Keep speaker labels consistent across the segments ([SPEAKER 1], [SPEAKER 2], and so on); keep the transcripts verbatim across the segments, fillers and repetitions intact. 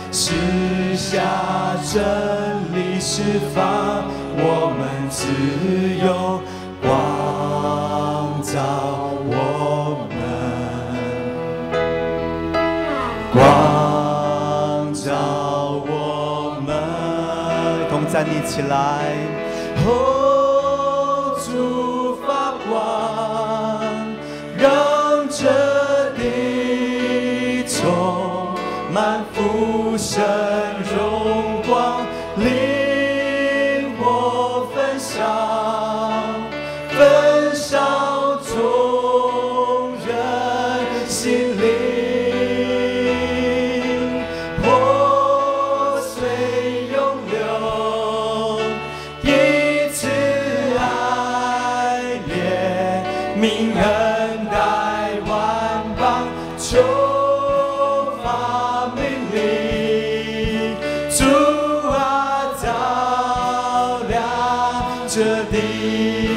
[SPEAKER 1] 赐下真理释放我们自由，光照我们，光照我们，一同站立起来。哦，主发光，让这地充满复生荣光，令我焚烧，焚烧众人心灵。明恩待万邦，求发命令，主啊，照亮这地。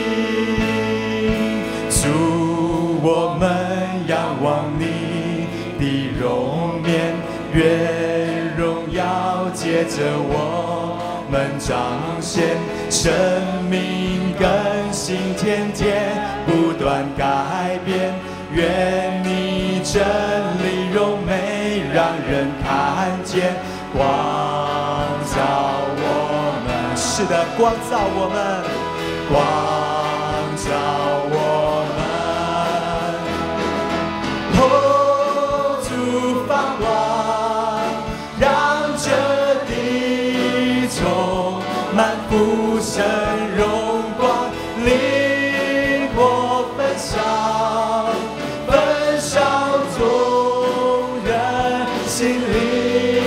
[SPEAKER 1] 主，我们仰望你的容面，愿荣耀借着我们彰显，生命更新天天不断改变，愿你真理荣美让人看见，光照我们，是的，光照我们，光照我们，哦，主发光，让这地充满复生荣光，令我焚烧，焚烧众人心灵，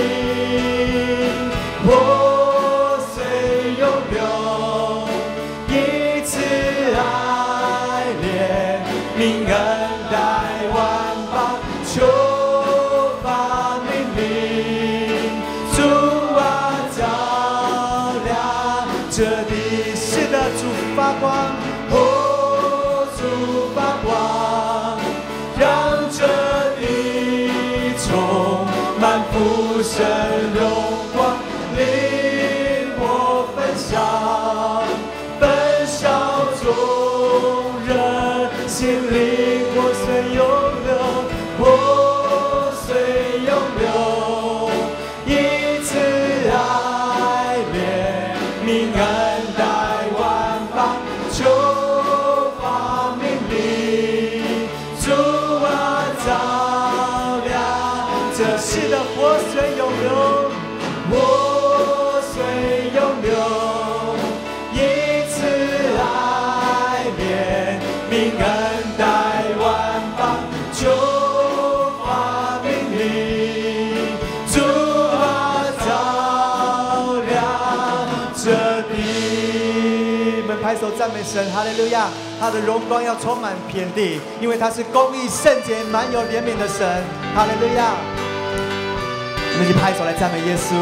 [SPEAKER 1] 我虽永留一次爱恋，明恩待万邦，求发命令，主啊，照亮这地，是的，主发光，哦，主发光，让这地充满复生荣光，令我焚烧，焚烧众人心灵，我虽永留，我虽永留一次爱恋，明恩待万邦，求发命令，主啊，照亮这是的，我虽永留，我虽永留一次爱恋，明恩待万邦，求发命令，主啊，照亮这地。我们拍手赞美神，哈利路亚！他的荣光要充满遍地，因为他是公义、圣洁、满有怜悯的神，哈利路亚！我们一起拍手来赞美耶稣。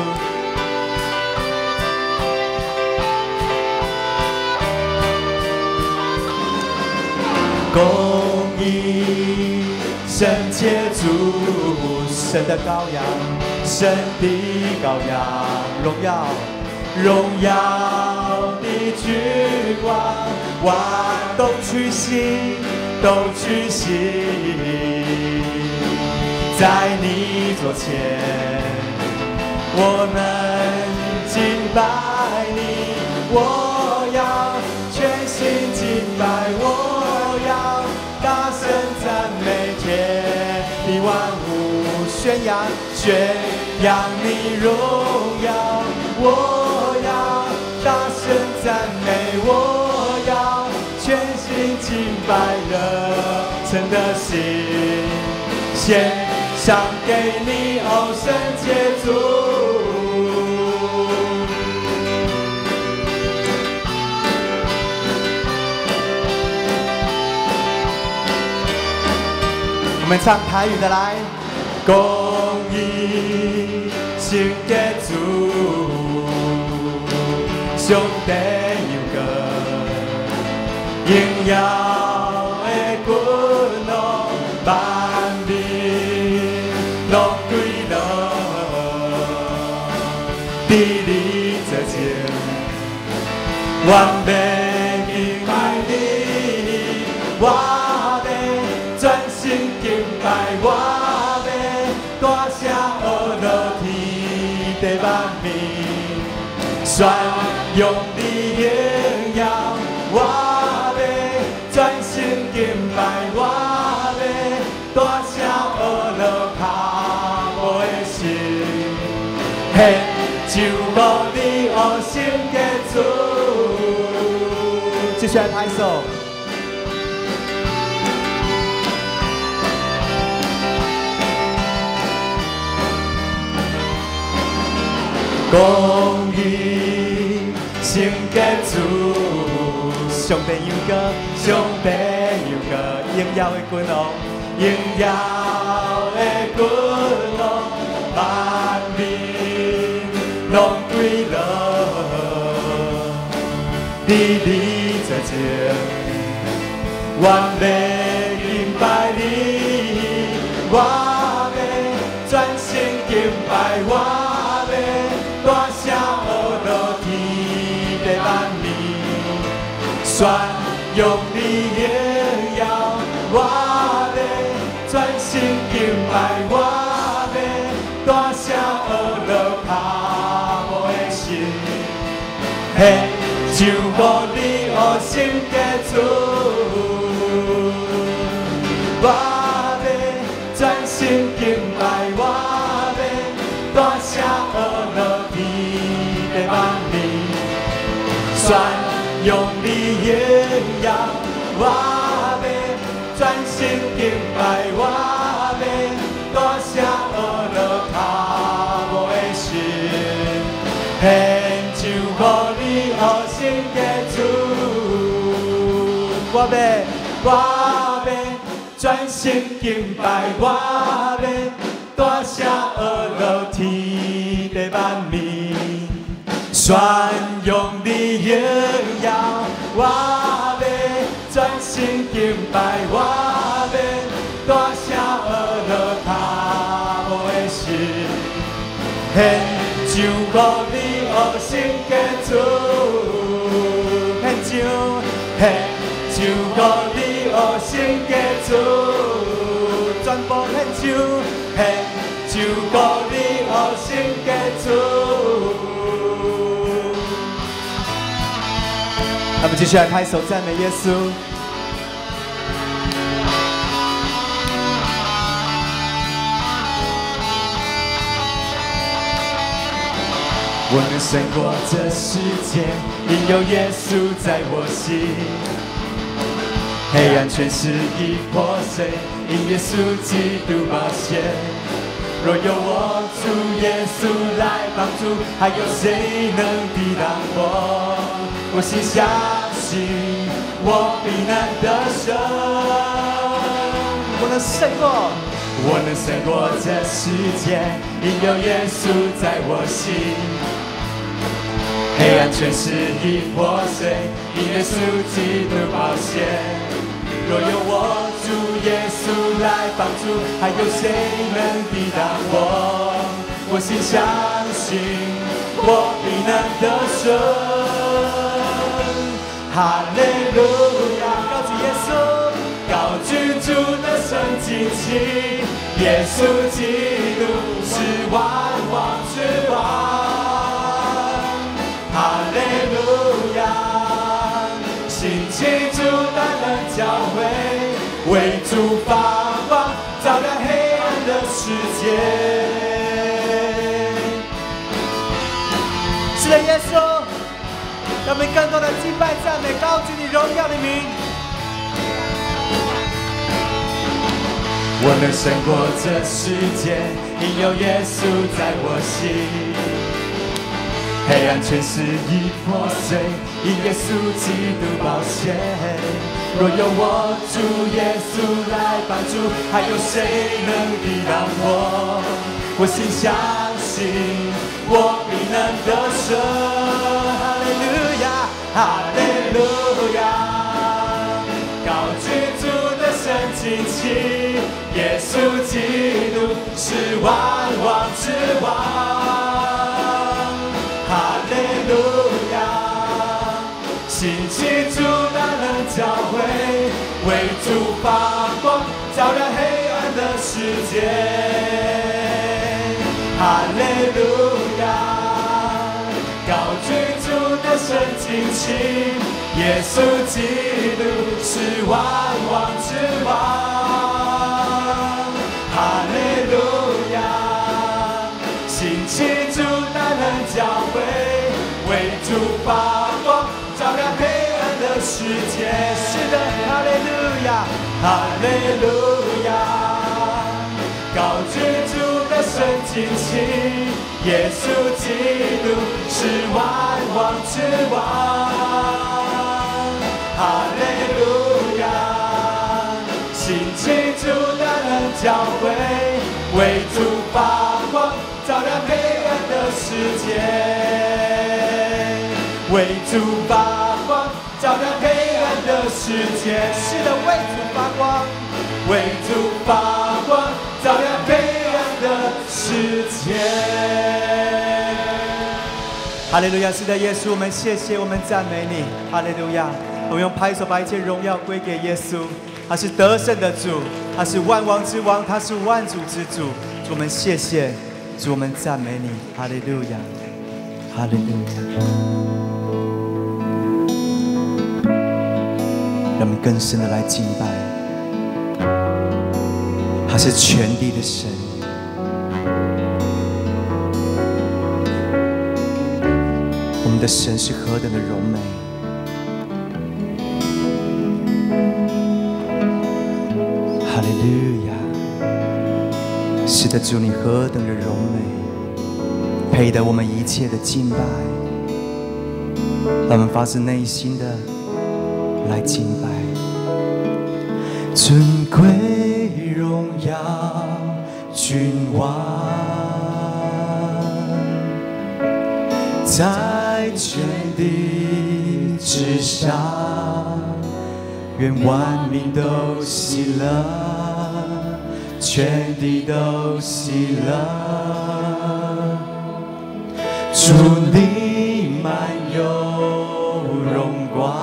[SPEAKER 1] 公义、圣洁主，神的羔羊，神的羔羊，荣耀，荣耀的君王，万都屈膝，都屈膝，在你座前，我们敬拜你，我要全心敬拜，我要大声赞美天地万物，宣扬宣扬你荣耀，我要大声赞美，我要全心敬拜，热诚的心献上给你，哦，圣洁主。我们唱台语的来，公义献给主，上帝有个荣耀的君王，万民拢归拢， 伫你这前，我要敬拜你，我要专心敬拜，我要大声学落天地万民，宣扬你荣耀，我要专心敬拜，我要大声学落脚步的心。 献就无你恶心的主，继续来拍手。公义圣洁主，上帝有个，上帝有个荣耀的君王，荣耀的君王，万民。 拢归了，伫你这前，我要敬拜你，我要专心敬拜，我要大声学落天地万民，宣扬你荣耀，我要专心敬拜，我要大声学落脚。 献就无你恶心的主，我要专心敬拜，我要大声学落天地万民，宣扬你荣耀，我要专心敬拜，我要大声学落脚步的心，献就无。 恶心的主，我要我要专心敬拜，我要大声学落天地万民，宣扬你荣耀，我要专心敬拜，我要大声学落脚步的心，献就无你恶心的主。 献就无你恶心的主，全部献就献就无你恶心的主。那么继续来拍手赞美耶稣。我能胜过这世界，因有耶稣在我心。黑暗全是已破碎，因耶稣基督宝血。若有我主耶稣来帮助，还有谁能抵挡我？我心相信，我必能得胜。我能胜过，我能胜过这世界，因有耶稣在我心。 黑暗全是已破碎，因耶稣基督宝血。若有我主耶稣来帮助，还有谁能抵挡我？我心相信，我必能得胜。哈利路亚！高举耶稣，高举主的圣经旗，耶稣基督是万王之王。 哈利路亚！兴起主大能教会，为主发光，照亮黑暗的世界。是的，耶稣，让我们更多的敬拜、赞美、高举你荣耀的名。我能胜过这世界，因有耶稣在我心。 黑暗全是已破碎，因耶稣基督宝血。若有我主耶稣来帮助，还有谁能抵挡我？我心相信，我必能得胜。哈利路亚，哈利路亚！高举主的圣经旗，耶稣基督是万王之王。 兴起主大能教会，为主发光，照亮黑暗的世界。哈利路亚！高举主的圣经旗，耶稣基督是万王之王。哈利路亚！兴起主大能教会，为主发光，照亮黑暗的世界。是的，哈利路亚，哈利路亚！高举主的圣经旗，耶稣基督是万王之王。哈利路亚！兴起主大能教会，为主发光，照亮黑暗的世界。为主发光，照亮黑暗的世界。是的，为主发光，为主发光，照亮黑暗的世界。哈利路亚！是的，耶稣，我们谢谢，我们赞美你。哈利路亚！我们用拍手把一切荣耀归给耶稣。他是得胜的主，他是万王之王，他是万主之主。主，我们谢谢，主，我们赞美你。哈利路亚！哈利路亚！让我们更深的来敬拜。他是全地的神。我们的神是何等的柔美。哈利路亚！是的，主，你何等的柔美，配得我们一切的敬拜。让我们发自内心的来敬拜。尊贵荣耀君王，在全地之上，愿万民都喜乐，全地都喜乐。主你满有荣光，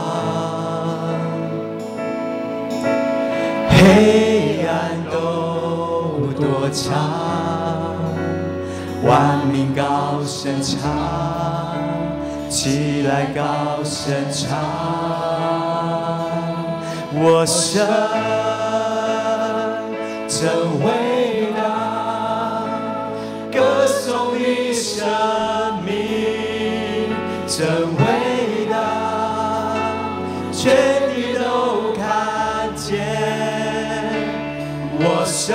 [SPEAKER 1] 黑暗都躲藏，万民高声唱，起来高声唱。我神真伟大，歌颂你生命真伟大，全地都看见。我神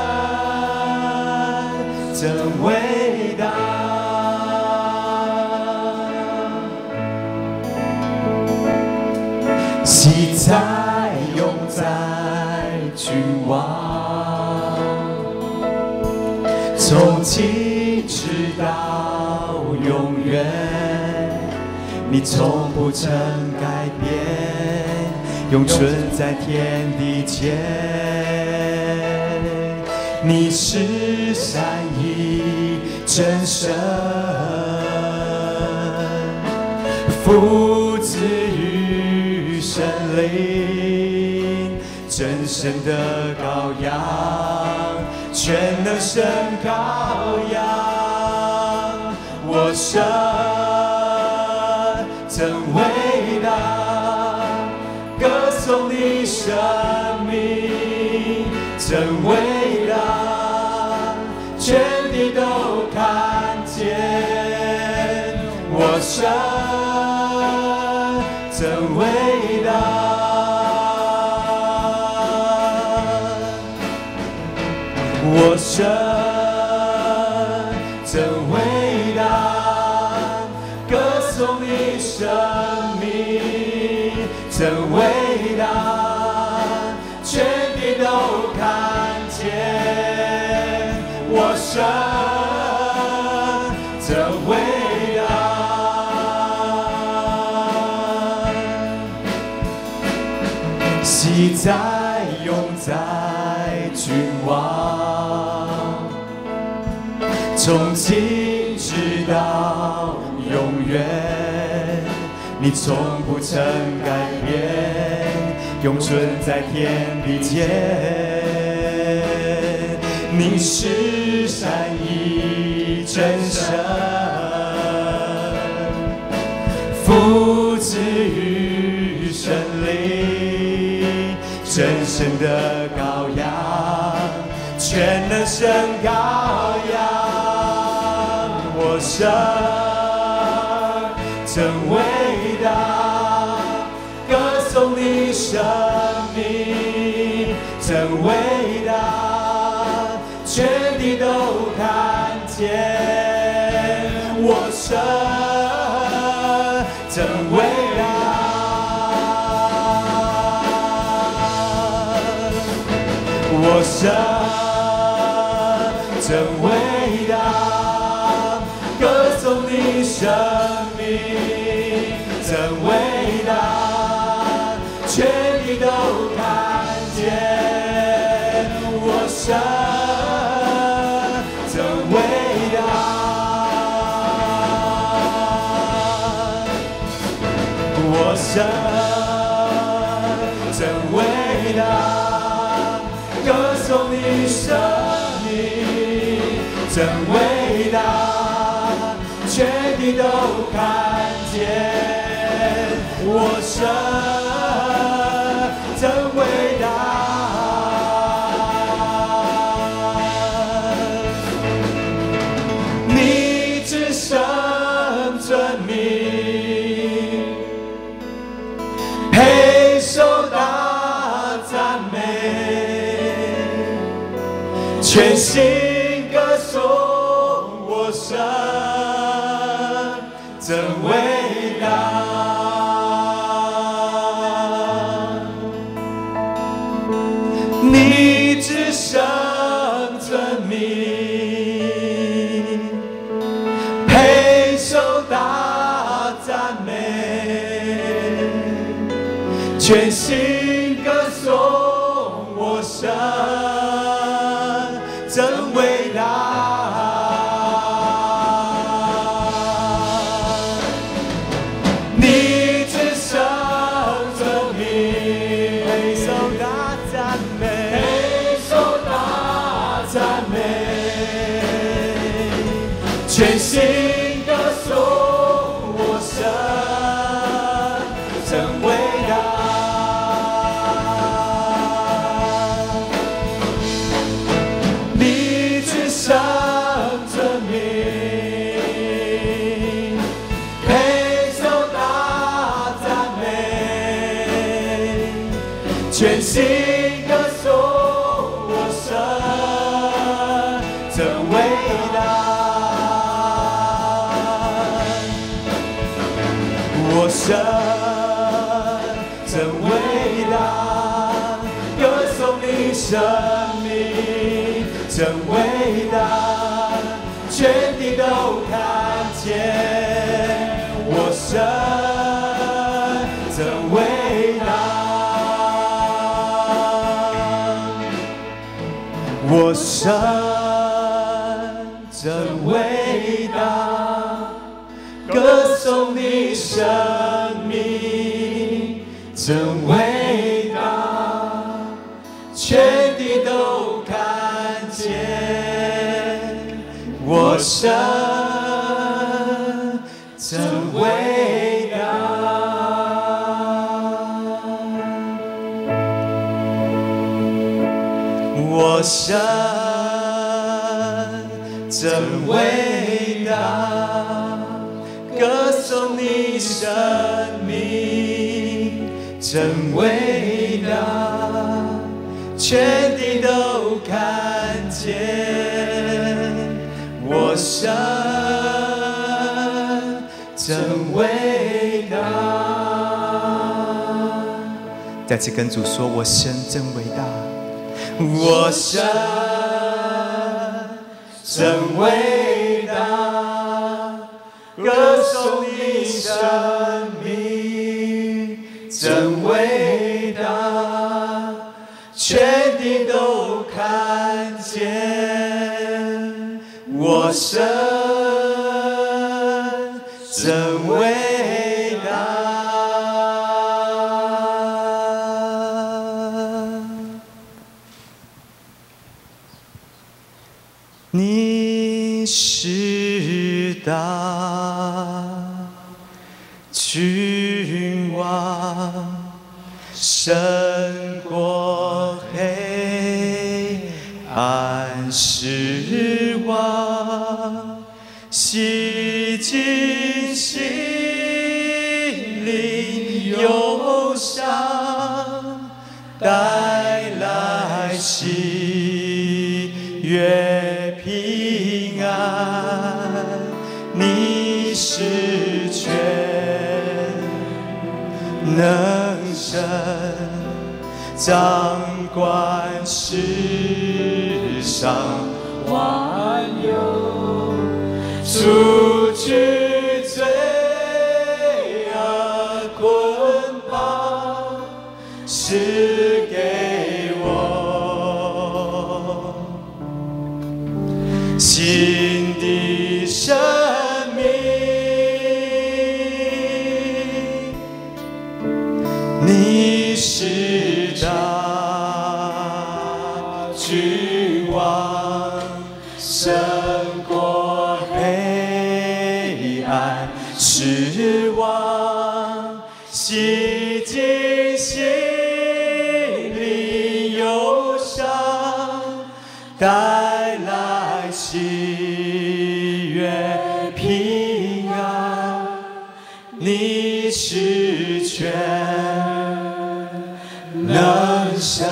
[SPEAKER 1] 真伟大，喜在永在君王，从今直到永远，你从不曾改变，永存在天地间。你是善意真神，父子与神灵，真神的羔羊，全能神羔羊。我神真伟大，歌颂你生命真伟大，全地都看见。我神真伟大，我神真伟大，歌颂你生命真伟大，全地都看见。我神真伟大，喜在永在君王，从今直到永远， 你从不曾改变，永存在天地间。你是善意真神，父子与神灵，真神的羔羊，全能神羔羊，我神真伟大，歌颂你生命真伟大，全地都看见我神真伟大。我神真伟大，歌颂你生命真伟大，全地都看见我神真伟大。我神真伟大，歌颂你生命真伟大，全地都看见我神真伟大。你至圣尊名，配受大赞美，全心歌颂我神真伟大。你至圣尊名，配受大赞美，全心歌颂我神真伟大。你至圣尊名，配受大赞美，配受大赞美，全心歌颂我神真伟大。你至圣尊名，配受大赞美，全心歌颂我神真伟大。我神真伟大，歌颂你生命真伟大，全地都看见我神真伟大。我神真伟大，歌颂你生命真伟大，全地都看见我神真伟大。我神真伟大，歌颂你生命真伟大，全地都看见我神真伟大。再次跟主说，我神真伟大，我神真伟大，歌颂你生命真伟大，全地都看见我神真伟大。 直到君王胜过黑暗失望，洗净心灵忧伤，带来喜悦平安。你是全能神，掌管世上万有，除去罪恶捆绑，是给我新的生命。你是大君王，胜过黑暗失望，洗净心灵忧伤，带来喜悦平安。你是全能神，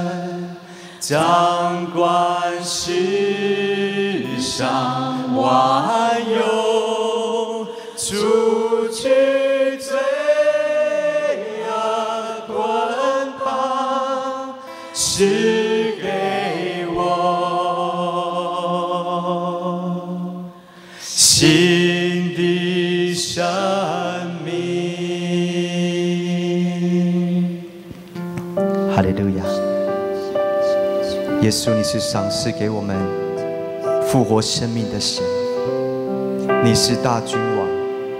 [SPEAKER 1] 掌管世上万有，除去罪恶捆绑，是给我新的生命。哈利路亚！耶稣，你是赏赐给我们复活生命的神，你是大君王，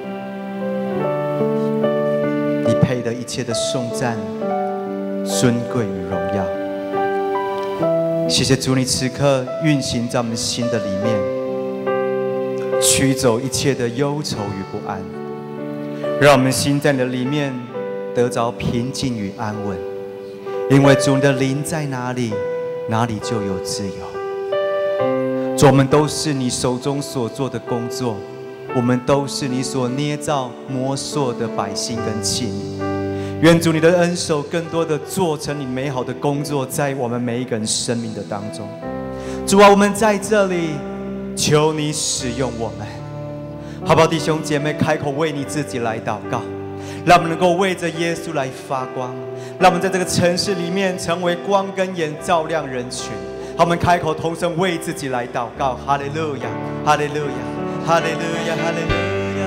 [SPEAKER 1] 你配得一切的颂赞、尊贵与荣耀。谢谢主，你此刻运行在我们心的里面，驱走一切的忧愁与不安，让我们心在你的里面得着平静与安稳。因为主，你的灵在哪里，哪里就有自由。主，我们都是你手中所做的工作，我们都是你所捏造磨塑的百姓跟器皿。愿主你的恩手更多的做成你美好的工作，在我们每一个人生命的当中。主啊，我们在这里，求你使用我们，好不好？弟兄姐妹，开口为你自己来祷告，让我们能够为着耶稣来发光，让我们在这个城市里面成为光跟盐，照亮人群。好，我们开口同声为自己来祷告。哈利路亚，哈利路亚，哈利路亚，哈利路亚。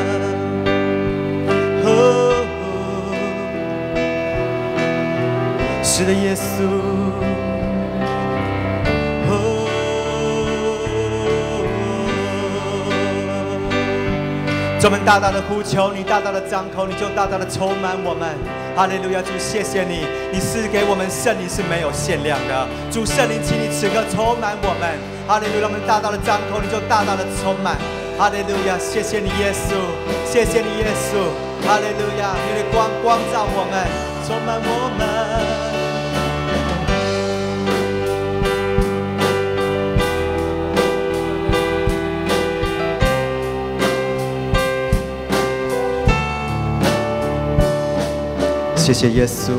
[SPEAKER 1] 哦，是的，耶稣。哦，专门大大的呼求你，大大的张口，你就大大的充满我们。哈利路亚！主，谢谢你，你赐给我们圣灵是没有限量的。主，圣灵，请你此刻充满我们。哈利路亚！我们大大的张口，你就大大的充满。哈利路亚！谢谢你，耶稣，谢谢你，耶稣。哈利路亚！你的光光照我们，充满我们。谢谢耶稣，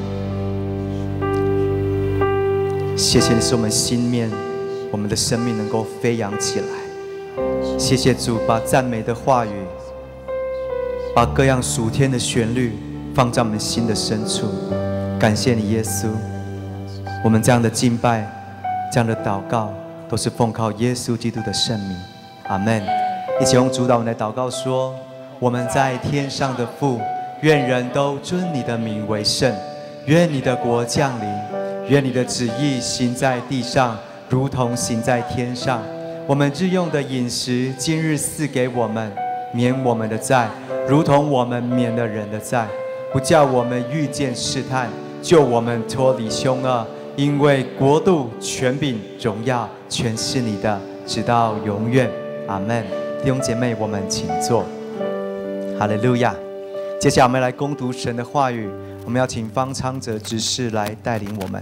[SPEAKER 1] 谢谢你使我们心面，我们的生命能够飞扬起来。谢谢主，把赞美的话语，把各样属天的旋律放在我们心的深处。感谢你，耶稣。我们这样的敬拜，这样的祷告，都是奉靠耶稣基督的圣名。阿们。一起用主祷文来祷告说：我们在天上的父，愿人都尊你的名为圣，愿你的国降临，愿你的旨意行在地上，如同行在天上。我们日用的饮食，今日赐给我们，免我们的债，如同我们免了人的债，不叫我们遇见试探，救我们脱离凶恶。因为国度、权柄、荣耀，全是你的，直到永远。 阿们。弟兄姐妹，我们请坐。哈利路亚。接下来我们来攻读神的话语，我们要请方昌哲执事来带领我们。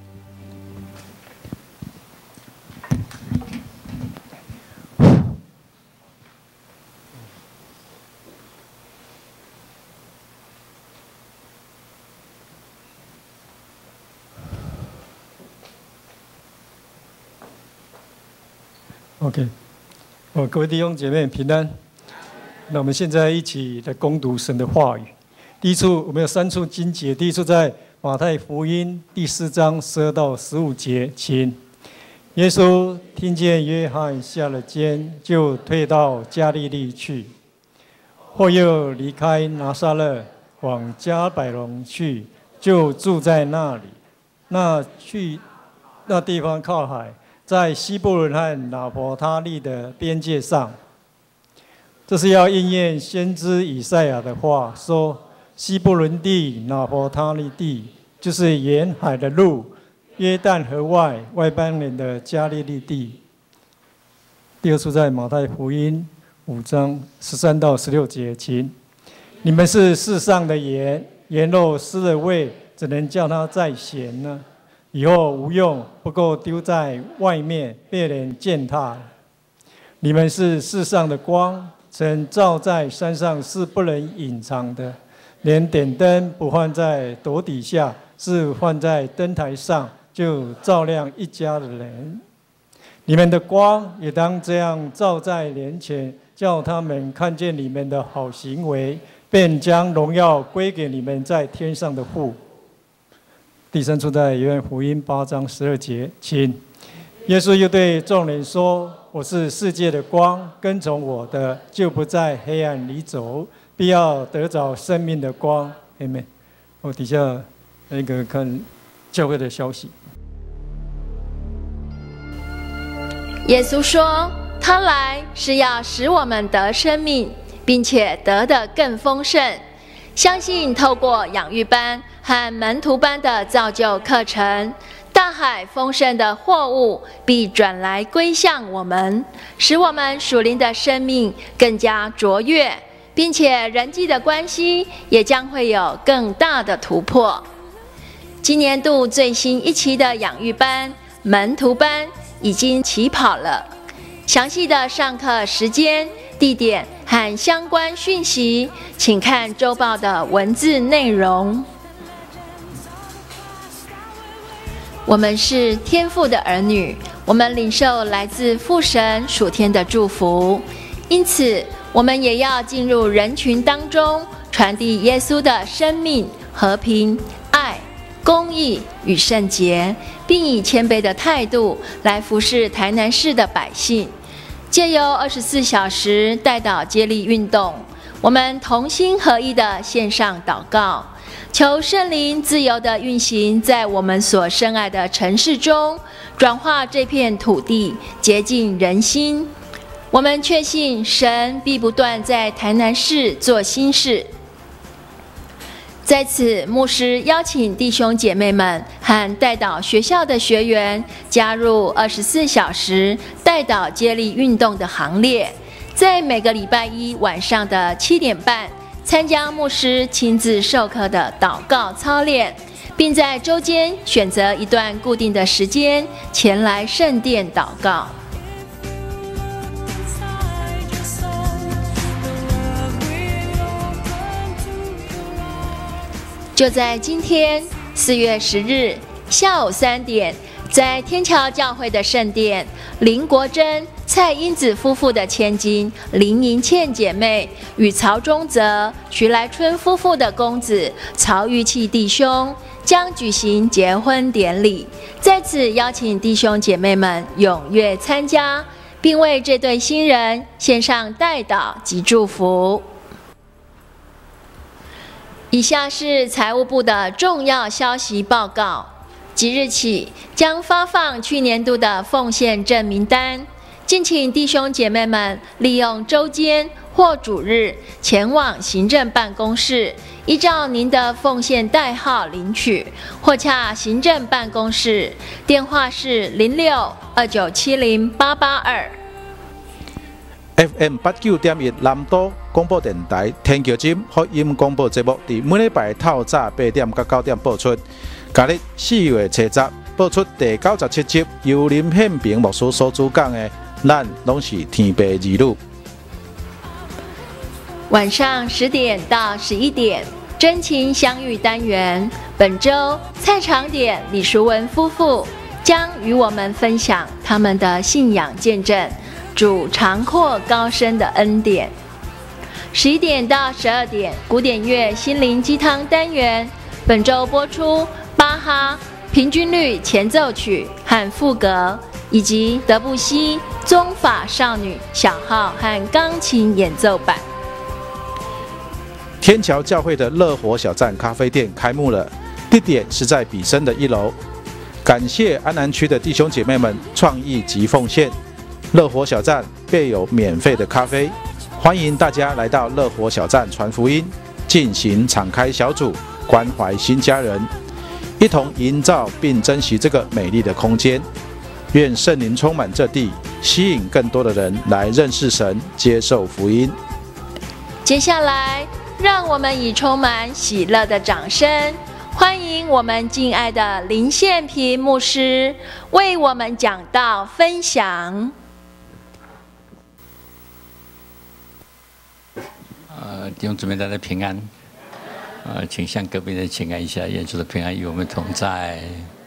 [SPEAKER 2] OK， 哦，各位弟兄姐妹平安。那我们现在一起来攻读神的话语。第一处我们有三处经节，第一处在马太福音第四章十二到十五节，请。耶稣听见约翰下了监，就退到加利利去，后又离开拿撒勒，往迦百农去，就住在那里。那去那地方靠海，在西布伦和拿伯他利的边界上。这是要应验先知以赛亚的话，说西布伦地、拿伯他利地，就是沿海的路，约旦河外外邦人的加利利地。第二处在马太福音五章十三到十六节，请。你们是世上的盐，盐若失了味，怎能叫它再咸呢？以后无用，不够丢在外面，被人践踏。你们是世上的光，曾照在山上是不能隐藏的，连点灯不放在斗底下，是放在灯台上，就照亮一家的人。你们的光也当这样照在人前，叫他们看见你们的好行为，便将荣耀归给你们在天上的父。第三处在约翰福音八章十二节，请。耶稣又对众人说：“我是世界的光，跟从我的，就不在黑暗里走，必要得着生命的光。”阿们。我底下那个看教会的消息。
[SPEAKER 3] 耶稣说：“他来是要使我们得生命，并且得得更丰盛。”相信透过养育班和门徒班的造就课程，大海丰盛的货物必转来归向我们，使我们属灵的生命更加卓越，并且人际的关系也将会有更大的突破。今年度最新一期的养育班、门徒班已经起跑了，详细的上课时间、地点和相关讯息，请看周报的文字内容。我们是天父的儿女，我们领受来自父神属天的祝福，因此我们也要进入人群当中，传递耶稣的生命、和平、爱、公义与圣洁，并以谦卑的态度来服侍台南市的百姓。借由二十四小时代祷接力运动，我们同心合一的线上祷告，求圣灵自由的运行在我们所深爱的城市中，转化这片土地，洁净人心。我们确信神必不断在台南市做新事。在此，牧师邀请弟兄姐妹们和代祷学校的学员加入二十四小时代祷接力运动的行列，在每个礼拜一晚上的七点半参加牧师亲自授课的祷告操练，并在周间选择一段固定的时间前来圣殿祷告。就在今天四月十日下午三点，在天桥教会的圣殿，林国珍、蔡英子夫妇的千金林银倩姐妹与曹忠泽、徐来春夫妇的公子曹玉器弟兄将举行结婚典礼，在此邀请弟兄姐妹们踊跃参加，并为这对新人献上代祷及祝福。以下是财务部的重要消息报告：即日起将发放去年度的奉献证明单，敬请弟兄姐妹们利用周间或主日前往行政办公室，依照您的奉献代号领取，或洽行政办公室，电话是零六二九七零八八二。
[SPEAKER 4] F M 八九点一南都广播电台天桥站福音广播节目，伫每礼拜透早八点到九点播出。今日四月七日播出第九十七集，由林宪平牧师所主讲的，咱拢是天父儿女。
[SPEAKER 3] 晚上十点到十一点，真情相遇单元。本周蔡长典、李淑文夫妇将与我们分享他们的信仰见证。主长阔高深的恩典。十一点到十二点，古典乐心灵鸡汤单元，本周播出巴哈平均律前奏曲和赋格，以及德布西宗法少女小号和钢琴演奏版。
[SPEAKER 4] 天桥教会的乐活小站咖啡店开幕了，地点是在比森的一楼。感谢安南区的弟兄姐妹们创意及奉献。乐活小站备有免费的咖啡，欢迎大家来到乐活小站传福音，进行敞开小组，关怀新家人，一同营造并珍惜这个美丽的空间。愿圣灵充满这地，吸引更多的人来认识神，接受福音。
[SPEAKER 3] 接下来，让我们以充满喜乐的掌声，欢迎我们敬爱的林宪平牧师为我们讲道分享。
[SPEAKER 5] 呃，弟兄姊妹，大家平安。呃，请向隔壁人请安一下，愿主的平安与我们同在。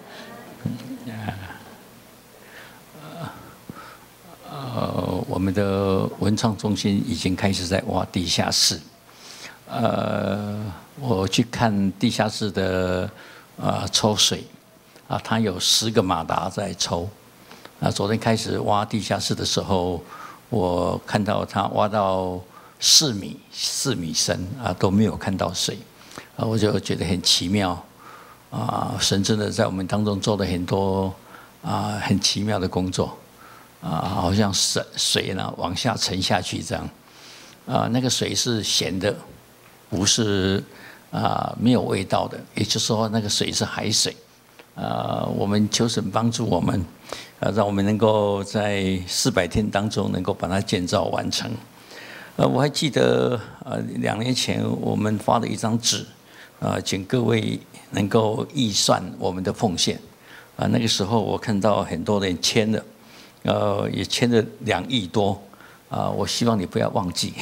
[SPEAKER 5] 呃，我们的文创中心已经开始在挖地下室。呃，我去看地下室的呃抽水，啊，它有十个马达在抽。啊，昨天开始挖地下室的时候，我看到它挖到四米四米深啊，都没有看到水，啊，我就觉得很奇妙啊！神真的在我们当中做了很多啊很奇妙的工作啊，好像水水呢往下沉下去这样啊，那个水是咸的，不是啊没有味道的，也就是说那个水是海水啊。我们求神帮助我们，啊，让我们能够在四百天当中能够把它建造完成。呃，我还记得，呃，两年前我们发了一张纸，呃，请各位能够预算我们的奉献。啊，那个时候我看到很多人签了，呃，也签了两亿多。啊，我希望你不要忘记。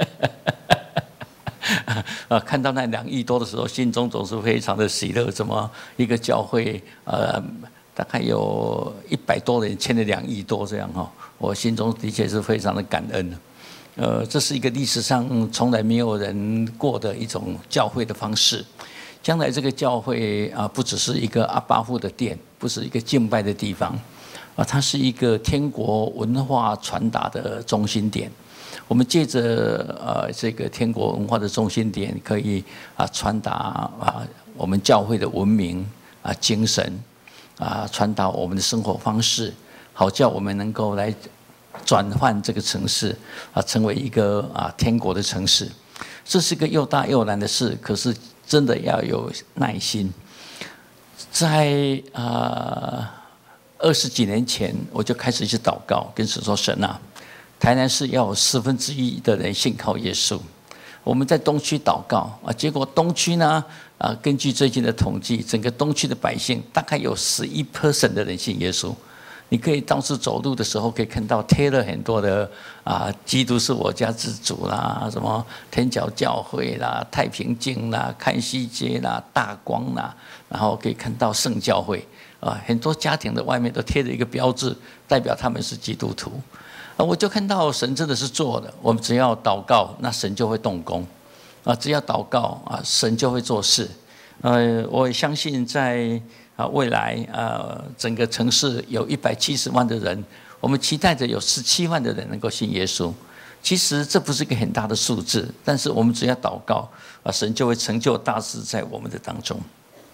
[SPEAKER 5] 啊，看到那两亿多的时候，心中总是非常的喜乐。怎么一个教会，呃，大概有一百多人签了两亿多这样哈，我心中的确是非常的感恩。呃，这是一个历史上从来没有人过的一种教会的方式。将来这个教会啊，不只是一个阿爸父的殿，不是一个敬拜的地方，啊，它是一个天国文化传达的中心点。我们借着呃这个天国文化的中心点，可以啊传达啊我们教会的文明啊精神啊，传达我们的生活方式，好叫我们能够来转换这个城市啊，成为一个啊天国的城市。这是个又大又难的事，可是真的要有耐心。在啊二十几年前，我就开始去祷告，跟神说：神啊，台南市要有四分之一的人信靠耶稣。我们在东区祷告啊，结果东区呢啊，根据最近的统计，整个东区的百姓大概有十一 percent 的人信耶稣。你可以当时走路的时候，可以看到贴了很多的啊，基督是我家之主啦，什么天桥教会啦、太平径啦、看西街啦、大光啦，然后可以看到圣教会啊，很多家庭的外面都贴了一个标志，代表他们是基督徒。啊，我就看到神真的是做的，我们只要祷告，那神就会动工啊，只要祷告啊，神就会做事。呃，我也相信在啊，未来呃，整个城市有一百七十万的人，我们期待着有十七万的人能够信耶稣。其实这不是一个很大的数字，但是我们只要祷告啊，神就会成就大事在我们的当中。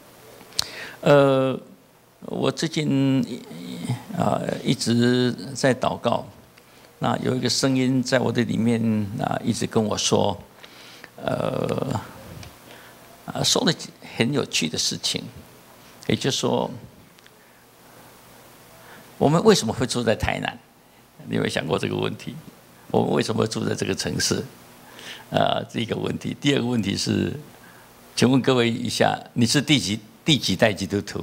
[SPEAKER 5] 呃，我最近啊一直在祷告，那有一个声音在我的里面啊，一直跟我说，呃，啊，说了很有趣的事情。也就是说，我们为什么会住在台南？你有没有想过这个问题？ 我们为什么住在这个城市？啊，这个问题。第二个问题是，请问各位一下，你是第几第几代基督徒？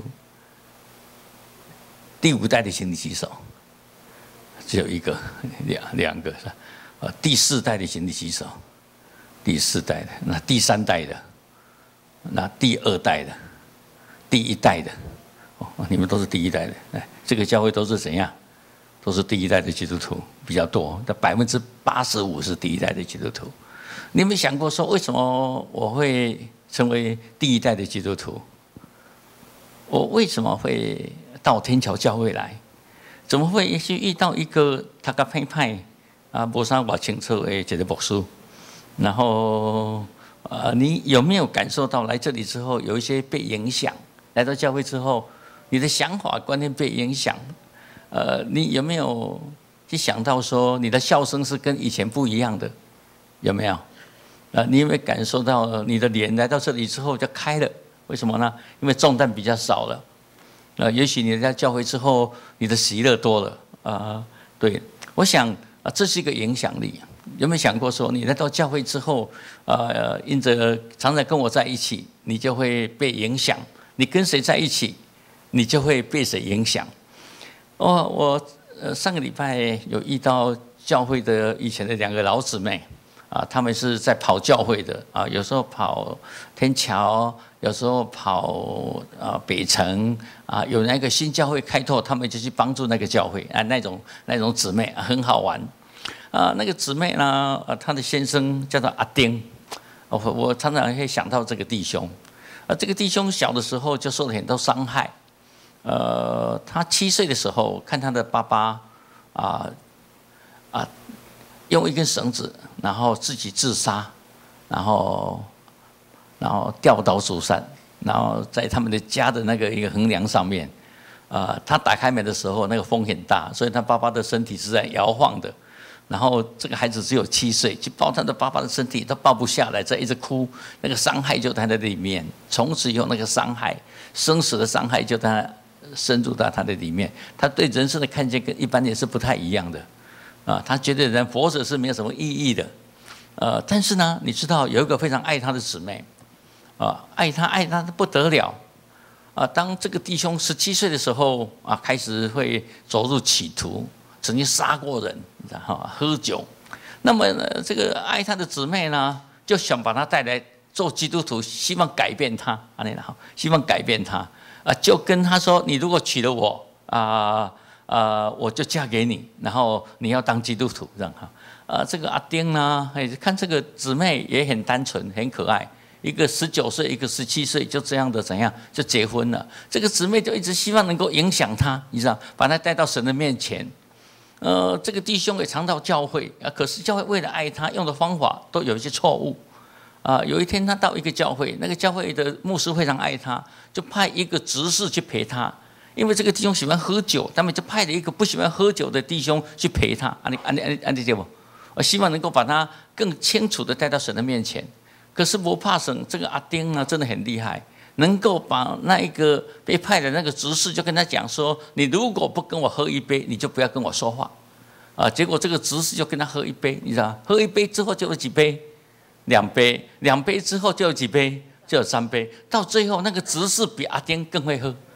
[SPEAKER 5] 第五代的请你举手。只有一个，两两个是吧？啊，第四代的请你举手。第四代的，那第三代的，那第二代的，第一代的，哦，你们都是第一代的。哎，这个教会都是怎样？都是第一代的基督徒比较多，但百分之八十五是第一代的基督徒。你有没有想过说，为什么我会成为第一代的基督徒？我为什么会到天桥教会来？怎么会去遇到一个他个派派啊，无啥话清楚的一个牧师？然后呃，你有没有感受到来这里之后有一些被影响？来到教会之后，你的想法观念被影响？呃，你有没有去想到说你的笑声是跟以前不一样的？有没有？呃，你有没有感受到你的脸来到这里之后就开了？为什么呢？因为重担比较少了。呃，也许你在教会之后，你的喜乐多了啊、呃。对，我想啊、呃，这是一个影响力。有没有想过说，你来到教会之后，呃，因着常常跟我在一起，你就会被影响；你跟谁在一起，你就会被谁影响。哦，我呃上个礼拜有遇到教会的以前的两个老姊妹啊，他们是在跑教会的啊，有时候跑天桥，有时候跑啊北城啊，有那个新教会开拓，他们就去帮助那个教会啊，那种那种姊妹、啊、很好玩啊。那个姊妹呢，呃，她的先生叫做阿丁，我我常常会想到这个弟兄啊，这个弟兄小的时候就受了很多伤害。呃，他七岁的时候，看他的爸爸啊啊，用一根绳子，然后自己自杀，然后然后吊倒主山，然后在他们的家的那个一个横梁上面，啊、呃，他打开门的时候，那个风很大，所以他爸爸的身体是在摇晃的。然后这个孩子只有七岁，去抱他的爸爸的身体，都抱不下来，在一直哭，那个伤害就在那里面。从此以后，那个伤害，生死的伤害就在那深入到他的里面，他对人生的看见跟一般也是不太一样的，啊，他觉得人活着是没有什么意义的，呃，但是呢，你知道有一个非常爱他的姊妹，啊，爱他爱他的不得了，啊，当这个弟兄十七岁的时候，啊，开始会走入企图，曾经杀过人，然后喝酒，那么呢，这个爱他的姊妹呢，就想把他带来做基督徒，希望改变他，啊，你好，希望改变他。啊，就跟他说，你如果娶了我，啊、呃、啊、呃，我就嫁给你，然后你要当基督徒，这样哈。啊，这个阿丁呢，看这个姊妹也很单纯，很可爱，一个十九岁，一个十七岁，就这样的怎样就结婚了。这个姊妹就一直希望能够影响他，你知道，把他带到神的面前。呃，这个弟兄也常到教会啊，可是教会为了爱他，用的方法都有一些错误。啊，有一天他到一个教会，那个教会的牧师非常爱他，就派一个执事去陪他。因为这个弟兄喜欢喝酒，他们就派了一个不喜欢喝酒的弟兄去陪他。安利安利安利安利对不？我希望能够把他更清楚的带到神的面前。可是不怕神，这个阿丁呢真的很厉害，能够把那一个被派的那个执事就跟他讲说：你如果不跟我喝一杯，你就不要跟我说话。啊，结果这个执事就跟他喝一杯，你知道，喝一杯之后就有几杯。两杯，两杯之后就有几杯，就有三杯，到最后那个执事比阿丁更会喝，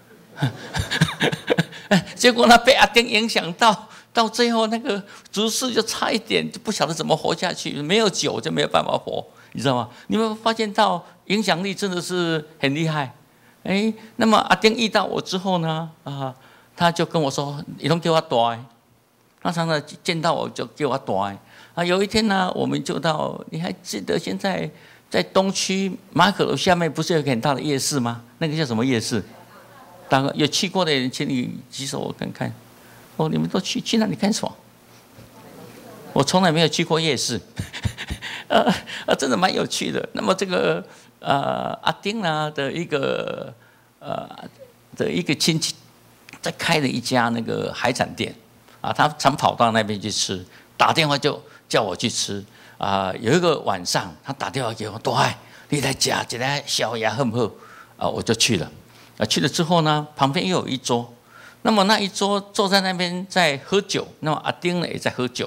[SPEAKER 5] 结果呢被阿丁影响到，到最后那个执事就差一点就不晓得怎么活下去，没有酒就没有办法活，你知道吗？你们发现到影响力真的是很厉害，哎，那么阿丁遇到我之后呢，啊，他就跟我说，你都给我大，他常常见到我就给我大。啊，有一天呢，我们就到，你还记得现在在东区马可楼下面不是有个很大的夜市吗？那个叫什么夜市？大哥有去过的人，请你举手我看看。哦，你们都去去那里干什么？我从来没有去过夜市，呃呃，真的蛮有趣的。那么这个呃阿丁呢的一个呃的一个亲戚，在开了一家那个海产店啊，他常跑到那边去吃，打电话就叫我去吃啊、呃。有一个晚上，他打电话给我，多爱你来吃一个宵夜好不好？啊，我就去了。啊，去了之后呢，旁边又有一桌，那么那一桌坐在那边在喝酒，那么阿丁呢也在喝酒。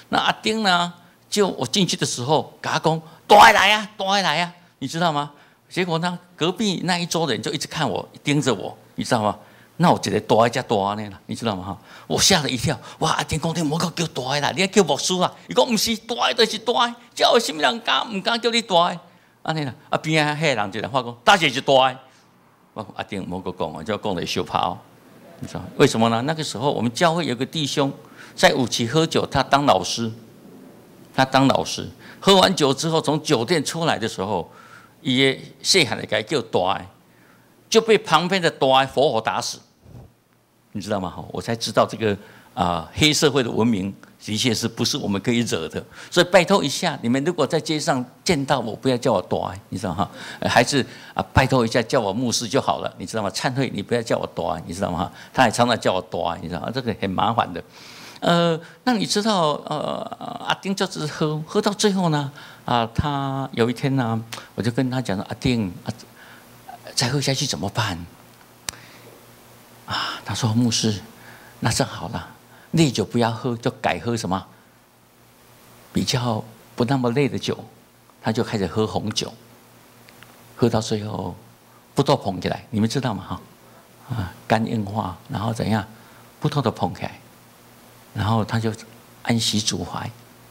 [SPEAKER 5] 那阿丁呢，就我进去的时候，跟他讲，大来呀，大来呀，你知道吗？结果呢，隔壁那一桌人就一直看我，盯着我，你知道吗？那我觉得大加大呢，你知道吗？哈，我吓了一跳，哇！阿丁讲你莫叫叫大啦，你要叫牧师啊。伊讲唔是大，就是大，叫有什么人敢唔敢叫你大？安尼啦，啊边啊迄人一人话讲，大姐是大。我阿丁莫个讲，我就讲来羞怕，你知道为什么呢？那个时候我们教会有个弟兄在五期喝酒，他当老师，他当老师，喝完酒之后从酒店出来的时候，伊个细汉的该叫大，就被旁边的大活活打死。你知道吗？我才知道这个啊、呃、黑社会的文明的确是不是我们可以惹的，所以拜托一下，你们如果在街上见到我，不要叫我大，你知道哈？还是啊拜托一下叫我牧师就好了，你知道吗？忏悔，你不要叫我大，你知道吗？他还常常叫我大，你知道吗？这个很麻烦的。呃，那你知道呃阿丁就是喝喝到最后呢啊、呃，他有一天呢，我就跟他讲说阿丁啊，再喝下去怎么办？啊，他说牧师，那这样好了，烈酒不要喝，就改喝什么比较不那么烈的酒。他就开始喝红酒，喝到最后不都捧起来，你们知道吗？哈，啊，肝硬化，然后怎样，不都都捧起来，然后他就安息主怀。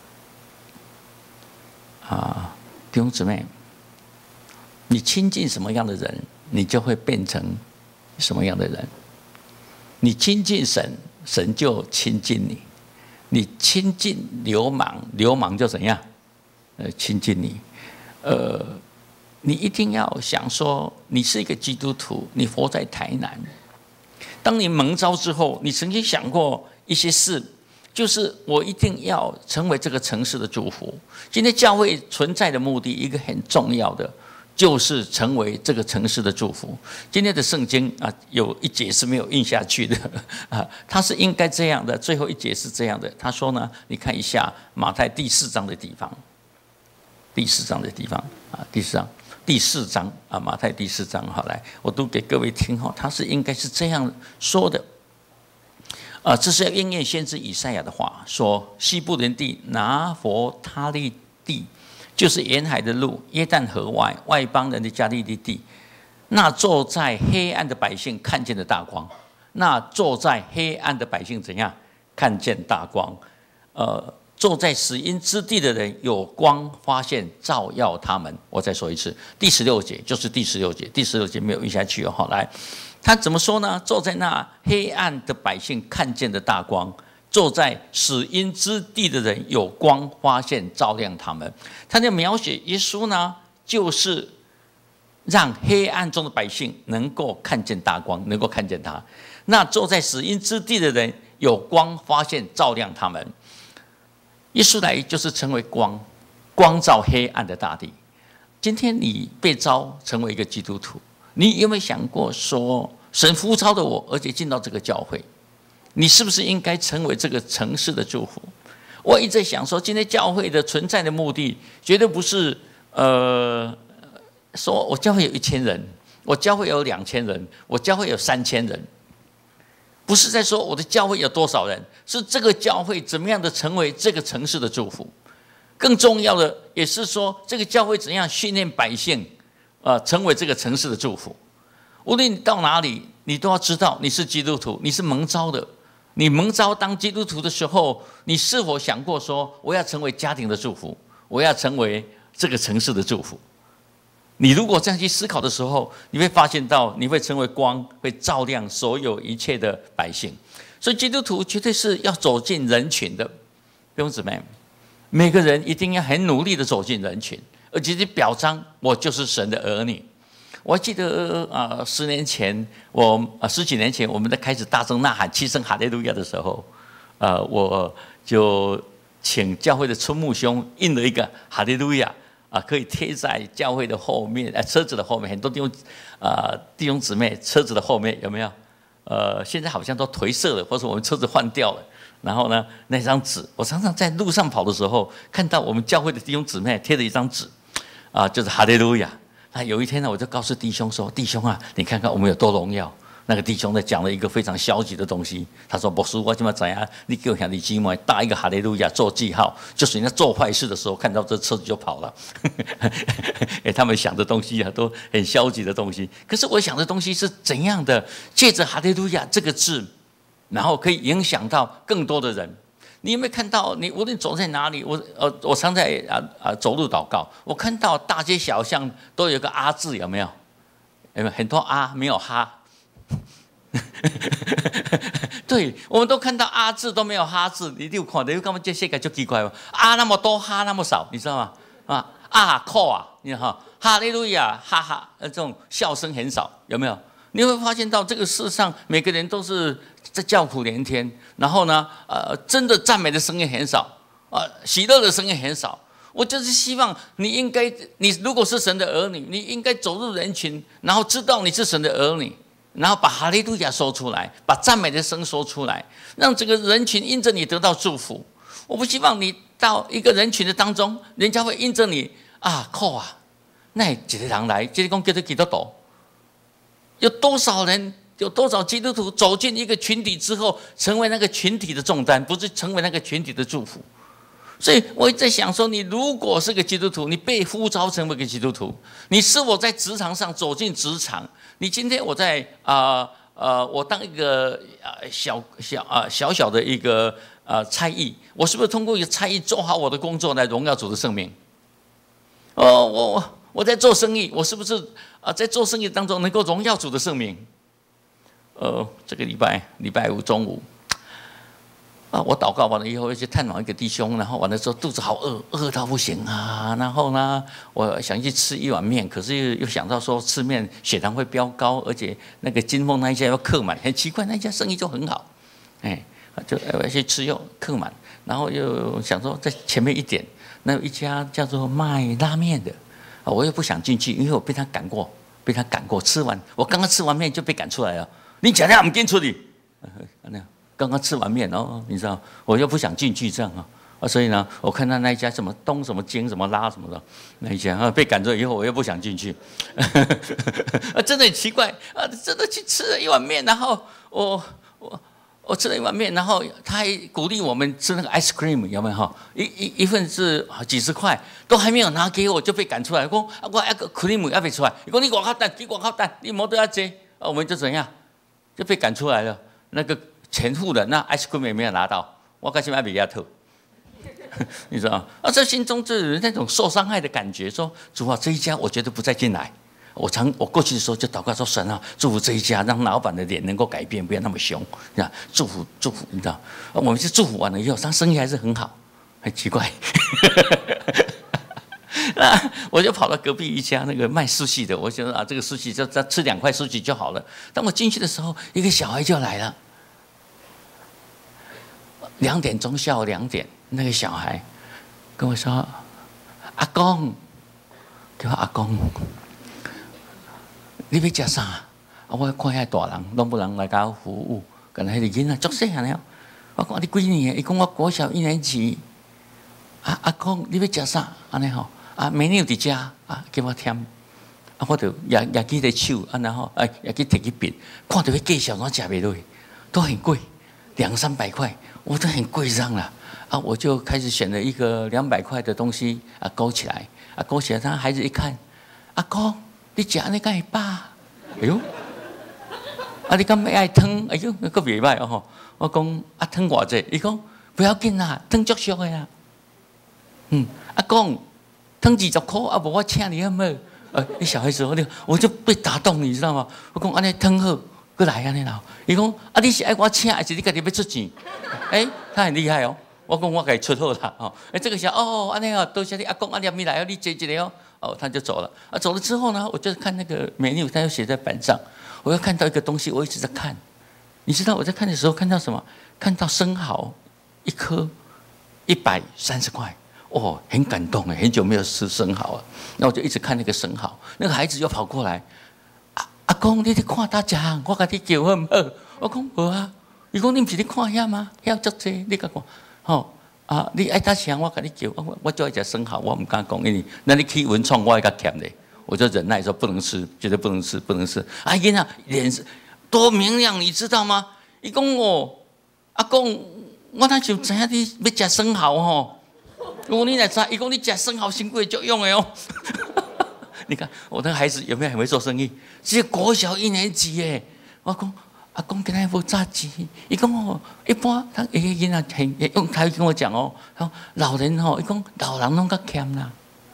[SPEAKER 5] 啊，弟兄姊妹，你亲近什么样的人，你就会变成什么样的人。你亲近神，神就亲近你；你亲近流氓，流氓就怎样？呃，亲近你。呃，你一定要想说，你是一个基督徒，你活在台南。当你蒙召之后，你曾经想过一些事，就是我一定要成为这个城市的祝福。今天教会存在的目的，一个很重要的。就是成为这个城市的祝福。今天的圣经啊，有一节是没有印下去的啊，它是应该这样的。最后一节是这样的，他说呢，你看一下马太第四章的地方，第四章的地方啊，第四章第四章啊，马太第四章，好，来，我读给各位听哈，他是应该是这样说的啊，这是要应验先知以赛亚的话，说西布伦地拿佛他利地。就是沿海的路，约旦河外外邦人的加利利地，那坐在黑暗的百姓看见了大光，那坐在黑暗的百姓怎样看见大光？呃，坐在死荫之地的人有光发现照耀他们。我再说一次，第十六节就是第十六节，第十六节没有印下去哦。来，他怎么说呢？坐在那黑暗的百姓看见的大光。坐在死荫之地的人有光发现照亮他们。他在描写耶稣呢，就是让黑暗中的百姓能够看见大光，能够看见他。那坐在死荫之地的人有光发现照亮他们。耶稣来就是成为光，光照黑暗的大地。今天你被召成为一个基督徒，你有没有想过说，神呼召的我，而且进到这个教会？你是不是应该成为这个城市的祝福？我一直在想说，今天教会的存在的目的，绝对不是呃，说我教会有一千人，我教会有两千人，我教会有三千人，不是在说我的教会有多少人，是这个教会怎么样的成为这个城市的祝福。更重要的也是说，这个教会怎样训练百姓，呃，成为这个城市的祝福。无论你到哪里，你都要知道你是基督徒，你是蒙召的。你蒙召当基督徒的时候，你是否想过说，我要成为家庭的祝福，我要成为这个城市的祝福？你如果这样去思考的时候，你会发现到，你会成为光，会照亮所有一切的百姓。所以基督徒绝对是要走进人群的，弟兄姊妹，每个人一定要很努力的走进人群，而且去表彰我就是神的儿女。我还记得啊、呃，十年前，我啊、呃、十几年前，我们在开始大声呐喊七声哈利路亚的时候，呃，我就请教会的春木兄印了一个哈利路亚啊，可以贴在教会的后面，呃，车子的后面，很多弟兄啊、呃、弟兄姊妹车子的后面有没有？呃，现在好像都褪色了，或者我们车子换掉了。然后呢，那张纸，我常常在路上跑的时候，看到我们教会的弟兄姊妹贴了一张纸，啊、呃，就是哈利路亚。那有一天呢，我就告诉弟兄说：“弟兄啊，你看看我们有多荣耀， 那个弟兄在讲了一个非常消极的东西。他说：“牧师，我怎么知啊？你给我兄弟姊妹打一个哈利路亚做记号，就是人家做坏事的时候看到这车子就跑了。欸”他们想的东西啊，都很消极的东西。可是我想的东西是怎样的？借着哈利路亚这个字，然后可以影响到更多的人。你有没有看到？你无论走在哪里，我呃，我常在啊啊走路祷告，我看到大街小巷都有个阿字，有没有？有没有很多阿没有哈？对，我们都看到阿字都没有哈字，你有看到？你干嘛这世界就奇怪吗？阿那么多，哈那么少，你知道吗？啊啊靠啊！你看哈，哈利路亚，哈哈，呃，这种笑声很少，有没有？你会发现到这个世上，每个人都是在叫苦连天，然后呢，呃，真的赞美的声音很少，啊、呃，喜乐的声音很少。我就是希望你应该，你如果是神的儿女，你应该走入人群，然后知道你是神的儿女。然后把哈利路亚说出来，把赞美的声说出来，让这个人群因着你得到祝福。我不希望你到一个人群的当中，人家会因着你啊靠啊，那几个人来，这个讲叫做基督徒，有多少人，有多少基督徒走进一个群体之后，成为那个群体的重担，不是成为那个群体的祝福。所以我在想说，你如果是个基督徒，你被呼召成为一个基督徒，你是否在职场上走进职场？你今天我在啊呃，我当一个呃小小啊、呃、小小的一个呃差役，我是不是通过一个差役做好我的工作来荣耀主的圣名？哦，我我在做生意，我是不是啊、呃、在做生意当中能够荣耀主的圣名？呃，这个礼拜礼拜五中午。啊，我祷告完了以后，要去探望一个弟兄，然后完了之后肚子好饿，饿到不行啊。然后呢，我想去吃一碗面，可是又又想到说吃面血糖会飙高，而且那个金凤那一家要客满，很奇怪，那一家生意就很好，哎，就要去吃又客满，然后又想说在前面一点，那有一家叫做卖拉面的，我又不想进去，因为我被他赶过，被他赶过，吃完我刚刚吃完面就被赶出来了，你讲他唔进出去，那样。刚刚吃完面哦，你知道，我又不想进去这样啊，啊，所以呢，我看到那一家什么东什么京什么拉什么的那一家啊，被赶走以后，我又不想进去，啊，真的很奇怪啊，真的去吃了一碗面，然后我我我吃了一碗面，然后他还鼓励我们吃那个 ice cream， 有没有哈？一一一份是几十块，都还没有拿给我就被赶出来，我讲我一个 cream 要被出来，你讲你外口等，你外口等，你没得要接，啊，我们就怎样就被赶出来了，那个。钱付了，那 ice cream 也没有拿到，我开始买比亚特，你知道吗？啊，这心中就有那种受伤害的感觉，说主啊，这一家我绝对不再进来。我常我过去的时候就祷告说，神啊，祝福这一家，让老板的脸能够改变，不要那么凶，啊，祝福祝福，你知道？我们是祝福完了以后，他生意还是很好，很奇怪。那我就跑到隔壁一家那个卖寿喜的，我想啊，这个寿喜就再吃两块寿喜就好了。当我进去的时候，一个小孩就来了。两点钟，下午两点，那个小孩跟我说：“阿公，叫阿公，你要吃啥？啊，我看遐大人，拢不人来甲我服务，跟那个囡仔足细汉了。我讲你几年？伊讲我国小一年级。啊，阿公，你要吃啥？安尼吼，啊，美女伫遮，啊，叫我添。啊，我就也也记得手，啊，然后哎，也去摕去饼，看到迄介绍，我食袂落去，都很贵，两三百块。”我都很贵上了啊！我就开始选了一个两百块的东西啊，勾起来啊，勾起来。他孩子一看，阿公，你吃那个会饱？哎呦，啊，你敢要爱汤？哎呦，那个袂歹哦！我讲啊，汤偌济？伊讲不要紧啦，汤足俗的啦。嗯，阿公，汤二十块，啊，无我请你好唔好？呃，你小孩子我就我就被打动，你知道吗？我讲安尼汤好。过来安尼啦，伊讲啊，你是爱我请，还是你家己要出钱？哎、欸，他很厉害哦。我讲我给出好啦，哦，哎、欸，这个小哦，安尼哦，多谢你阿公阿娘咪来哦，你接一个哦，哦，他就走了。啊，走了之后呢，我就看那个 menu， 他又写在板上，我又看到一个东西，我一直在看。你知道我在看的时候看到什么？看到生蚝一颗一百三十块，哦，很感动哎，很久没有吃生蚝了。那我就一直看那个生蚝，那个孩子又跑过来。阿公，你咧看大家，我甲你叫好唔好？我讲无啊。伊讲你唔是咧看遐吗？遐足济，你甲我，吼啊！你爱搭翔，我甲你叫，我我就爱食生蚝，我唔敢讲，因为那你去文创，我会较甜的，我就忍耐说不能吃，绝对不能吃，不能吃。啊，囡仔脸多明亮，你知道吗？伊讲哦，阿公，我哪就知影你要食生蚝吼？如果你来知，伊讲你食生蚝身贵足用的哦。你看我那个孩子有没有很会做生意？只国小一年级耶，我讲。阿公今日无炸鸡，伊讲哦，一般他一个囡仔很用台语跟我讲哦，说老人哦，伊讲老人拢较欠啦。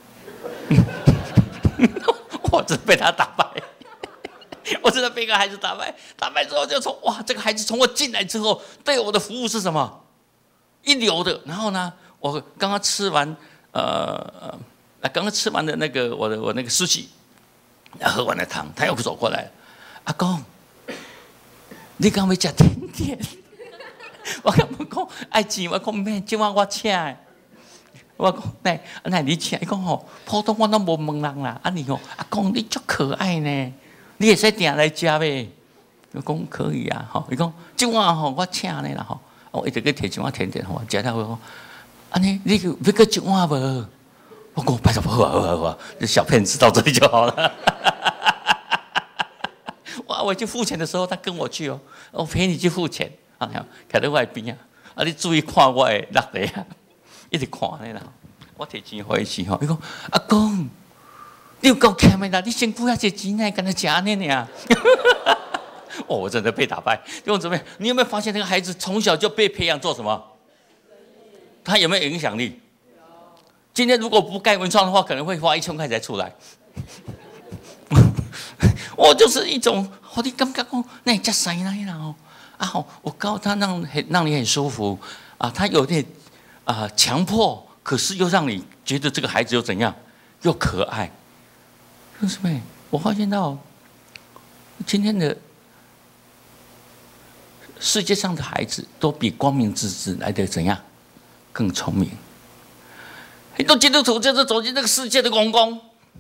[SPEAKER 5] 我真的被他打败，我真的被一个孩子打败。打败之后就说哇，这个孩子从我进来之后对我的服务是什么？一流的。然后呢，我刚刚吃完呃，刚刚吃完的那个我的我那个书记，喝完了汤，他又走过来，阿公。你敢要吃甜点？我甲问讲爱钱，我讲免，今晚我请的。我讲那那你请，伊讲吼，普通我都无问人啦。啊你吼，阿公你足可爱呢，你会使定来吃呗？我讲可以啊，吼，伊讲今晚吼我请你啦吼，我一直去摕一碗甜点吼，食了我讲，安尼你要搁一碗无？我讲拜托，好啊好啊好啊，这小骗子到这里就好了。哇！我去付钱的时候，他跟我去哦，我陪你去付钱啊，徛在外边啊，啊，你注意看我的落地啊，一直看你啦。我摕钱回去吼，伊讲阿公，你有够欠的啦，你辛苦遐些钱呢，跟他吃安尼尔。哦，我真的被打败。弟兄姊妹，你有没有发现那个孩子从小就被培养做什么？他有没有影响力？今天如果不盖文创的话，可能会花一千块才出来。我就是一种，我你感觉讲，那你吃谁来啦？哦，啊好，我告他让很让你很舒服啊，他有点啊强迫，可是又让你觉得这个孩子又怎样，又可爱。兄弟们，我发现到今天的世界上的孩子都比光明之子来的怎样更聪明。很多基督徒就是走进这个世界的公公。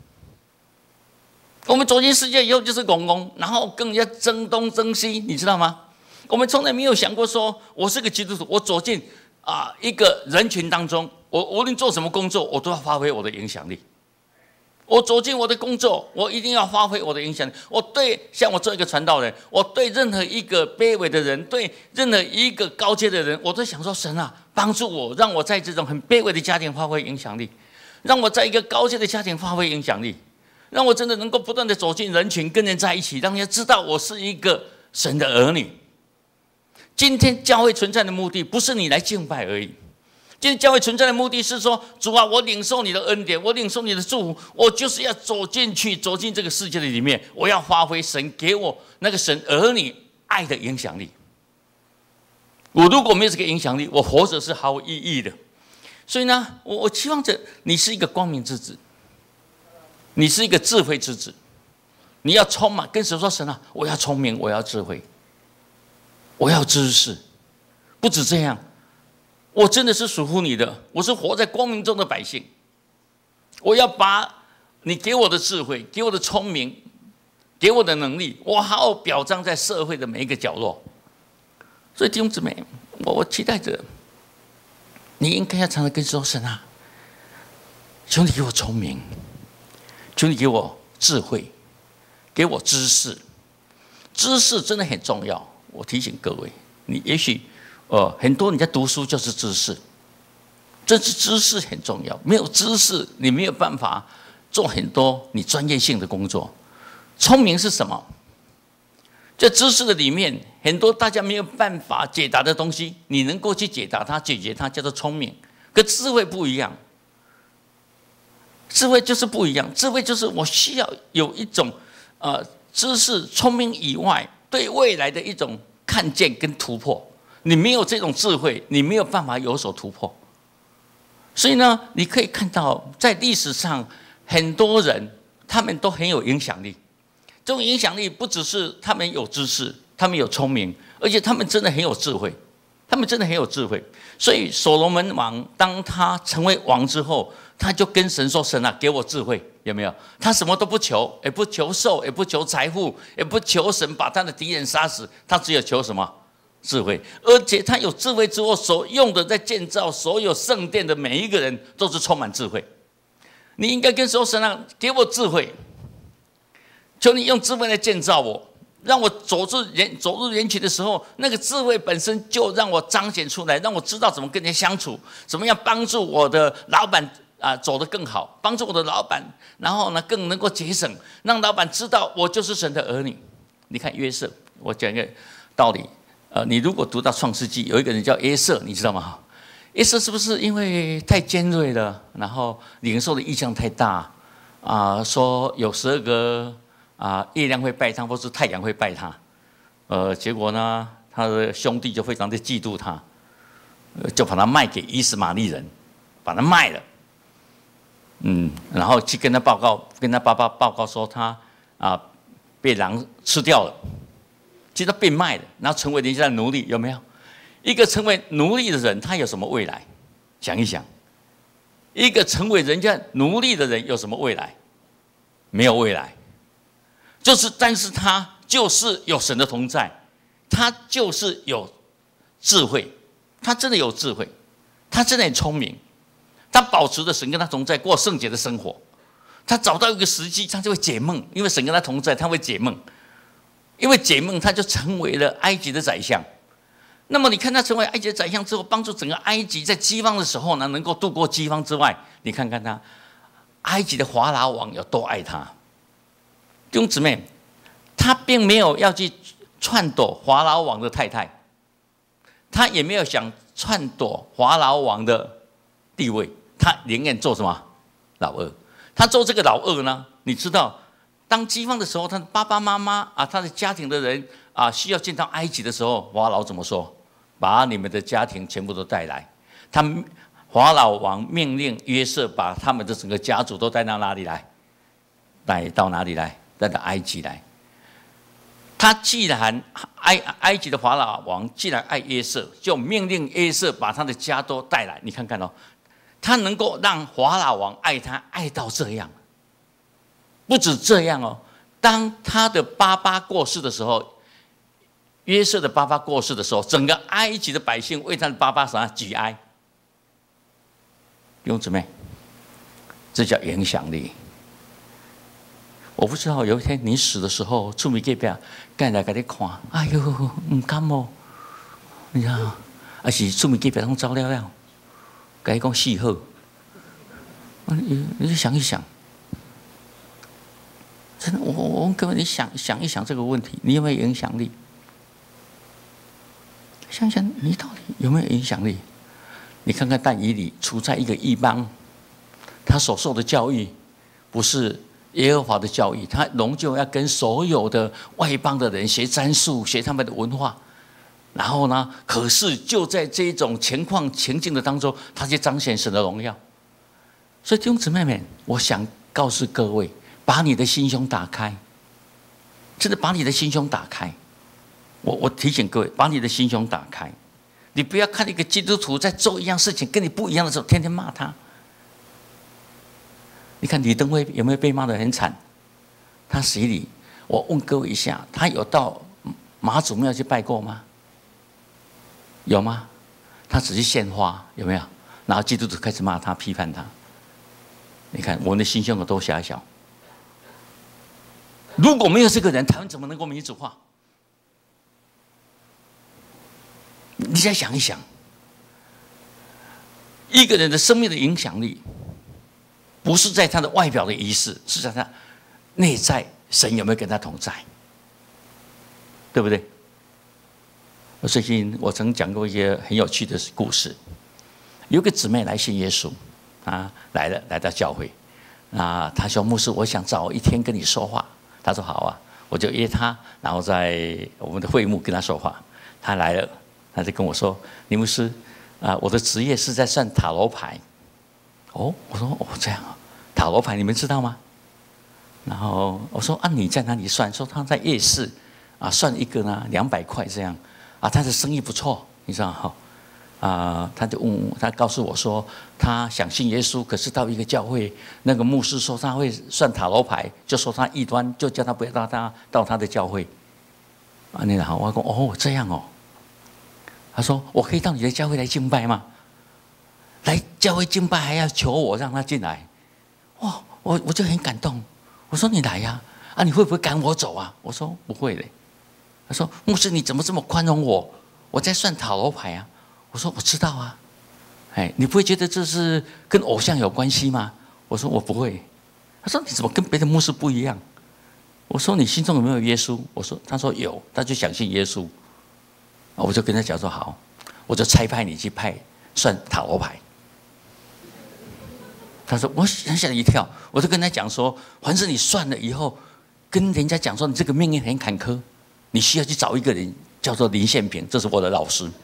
[SPEAKER 5] 我们走进世界以后就是公公，然后跟人家争东争西，你知道吗？我们从来没有想过说，我是个基督徒，我走进啊、呃、一个人群当中，我无论做什么工作，我都要发挥我的影响力。我走进我的工作，我一定要发挥我的影响力。我对像我做一个传道人，我对任何一个卑微的人，对任何一个高阶的人，我都想说神啊，帮助我，让我在这种很卑微的家庭发挥影响力，让我在一个高阶的家庭发挥影响力。让我真的能够不断的走进人群，跟人在一起，让人家知道我是一个神的儿女。今天教会存在的目的不是你来敬拜而已，今天教会存在的目的是说，主啊，我领受你的恩典，我领受你的祝福，我就是要走进去，走进这个世界的里面，我要发挥神给我那个神儿女爱的影响力。我如果没有这个影响力，我活着是毫无意义的。所以呢，我我期望着你是一个光明之子。你是一个智慧之子，你要充满，跟神说：“神啊，我要聪明，我要智慧，我要知识。不止这样，我真的是属乎你的，我是活在光明中的百姓。我要把你给我的智慧、给我的聪明、给我的能力，我好好表彰在社会的每一个角落。所以弟兄姊妹，我我期待着，你应该要常常跟神说：神啊，求你给我聪明。”求你给我智慧，给我知识，知识真的很重要。我提醒各位，你也许呃很多人在读书就是知识，这是知识很重要。没有知识，你没有办法做很多你专业性的工作。聪明是什么？在知识的里面，很多大家没有办法解答的东西，你能够去解答它、解决它，叫做聪明。跟智慧不一样。智慧就是不一样，智慧就是我需要有一种呃知识、聪明以外，对未来的一种看见跟突破。你没有这种智慧，你没有办法有所突破。所以呢，你可以看到，在历史上很多人他们都很有影响力。这种影响力不只是他们有知识，他们有聪明，而且他们真的很有智慧。他们真的很有智慧。所以所罗门王当他成为王之后，他就跟神说：“神啊，给我智慧。”有没有？他什么都不求，也不求寿，也不求财富，也不求神把他的敌人杀死，他只有求什么？智慧。而且他有智慧之后，所用的在建造所有圣殿的每一个人都是充满智慧。你应该跟神说：“神啊，给我智慧，求你用智慧来建造我， 让我走入人走入人群的时候，那个智慧本身就让我彰显出来，让我知道怎么跟人相处，怎么样帮助我的老板啊走得更好，帮助我的老板，然后呢更能够节省，让老板知道我就是神的儿女。你看约瑟，我讲一个道理，呃，你如果读到创世纪，有一个人叫约瑟，你知道吗？约瑟是不是因为太尖锐了，然后领受的意向太大啊、呃？说有十二个啊、呃、月亮会拜他，或是太阳会拜他，呃，结果呢，他的兄弟就非常的嫉妒他，呃、就把他卖给以实玛利人，把他卖了，嗯，然后去跟他报告，跟他爸爸报告说他啊、呃、被狼吃掉了，其实他被卖了，然后成为人家的奴隶，有没有？一个成为奴隶的人，他有什么未来？想一想，一个成为人家奴隶的人有什么未来？没有未来。就是，但是他就是有神的同在，他就是有智慧，他真的有智慧，他真的很聪明，他保持着神跟他同在，过圣洁的生活。他找到一个时机，他就会解梦，因为神跟他同在，他会解梦，因为解梦，他就成为了埃及的宰相。那么你看他成为埃及的宰相之后，帮助整个埃及在饥荒的时候呢，能够度过饥荒之外，你看看他，埃及的法老王有多爱他。弟兄姊妹，他并没有要去篡夺法老王的太太，他也没有想篡夺法老王的地位，他宁愿做什么老二？他做这个老二呢？你知道，当饥荒的时候，他的爸爸妈妈啊，他的家庭的人啊，需要进到埃及的时候，法老怎么说？把你们的家庭全部都带来。他法老王命令约瑟把他们的整个家族都带到哪里来？带到哪里来？带到埃及来。他既然埃埃及的法老王既然爱约瑟，就命令约瑟把他的家都带来。你看看哦，他能够让法老王爱他爱到这样。不止这样哦，当他的爸爸过世的时候，约瑟的爸爸过世的时候，整个埃及的百姓为他的爸爸啥举哀。弟兄姊妹，这叫影响力。我不知道有一天你死的时候，出面隔壁干来给你看，哎呦，唔甘哦，你知道，还是出面隔壁拢走了了，给你讲死好，你你就想一想。真的，我我问各位，你想想一想这个问题，你有没有影响力？想想你到底有没有影响力？你看看但以理处在一个异邦，他所受的教育不是耶和华的教育，他仍旧要跟所有的外邦的人学占术，学他们的文化。然后呢，可是就在这种情况情境的当中，他就彰显神的荣耀。所以弟兄姊妹们，我想告诉各位，把你的心胸打开，真的把你的心胸打开。我我提醒各位，把你的心胸打开。你不要看一个基督徒在做一样事情跟你不一样的时候，天天骂他。你看李登辉有没有被骂得很惨？他洗礼，我问各位一下，他有到妈祖庙去拜过吗？有吗？他只是献花，有没有？然后基督徒开始骂他、批判他。你看我们的心胸有多狭小。如果没有这个人，台湾怎么能够民主化？你再想一想，一个人的生命的影响力，不是在他的外表的仪式，是在他内在神有没有跟他同在，对不对？我最近我曾讲过一些很有趣的故事，有个姊妹来信耶稣，啊，来了，来到教会，啊，她说牧师，我想找一天跟你说话。他说好啊，我就约他，然后在我们的会幕跟他说话。他来了，他就跟我说：“李牧师，啊，我的职业是在算塔罗牌。”哦，我说哦这样啊，塔罗牌你们知道吗？然后我说啊，你在哪里算？说他在夜市啊，算一个呢两百块这样啊，他的生意不错，你知道哈。啊，他就问，他告诉我说，他想信耶稣，可是到一个教会，那个牧师说他会算塔罗牌，就说他异端，就叫他不要到他到他的教会。啊，你好，我说哦这样哦。他说我可以到你的教会来敬拜吗？来教会敬拜还要求我让他进来，哇，我我就很感动。我说你来呀，啊你会不会赶我走啊？我说不会的。 他说：“牧师，你怎么这么宽容我？我在算塔罗牌啊。”我说：“我知道啊。”哎，你不会觉得这是跟偶像有关系吗？我说：“我不会。”他说：“你怎么跟别的牧师不一样？”我说：“你心中有没有耶稣？”我说：“他说有，他就相信耶稣。”我就跟他讲说：“好，我就差派你去派算塔罗牌。”他说：“我想吓一跳。”我就跟他讲说：“凡是你算了以后，跟人家讲说你这个命运很坎坷，你需要去找一个人叫做林宪平，这是我的老师。”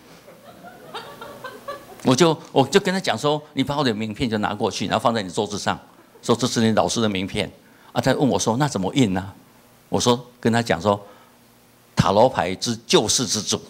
[SPEAKER 5] 我就我就跟他讲说：“你把我的名片就拿过去，然后放在你桌子上，说这是你老师的名片。”啊，他问我说：“那怎么印呢？”我说跟他讲说：“塔罗牌之救世之主。”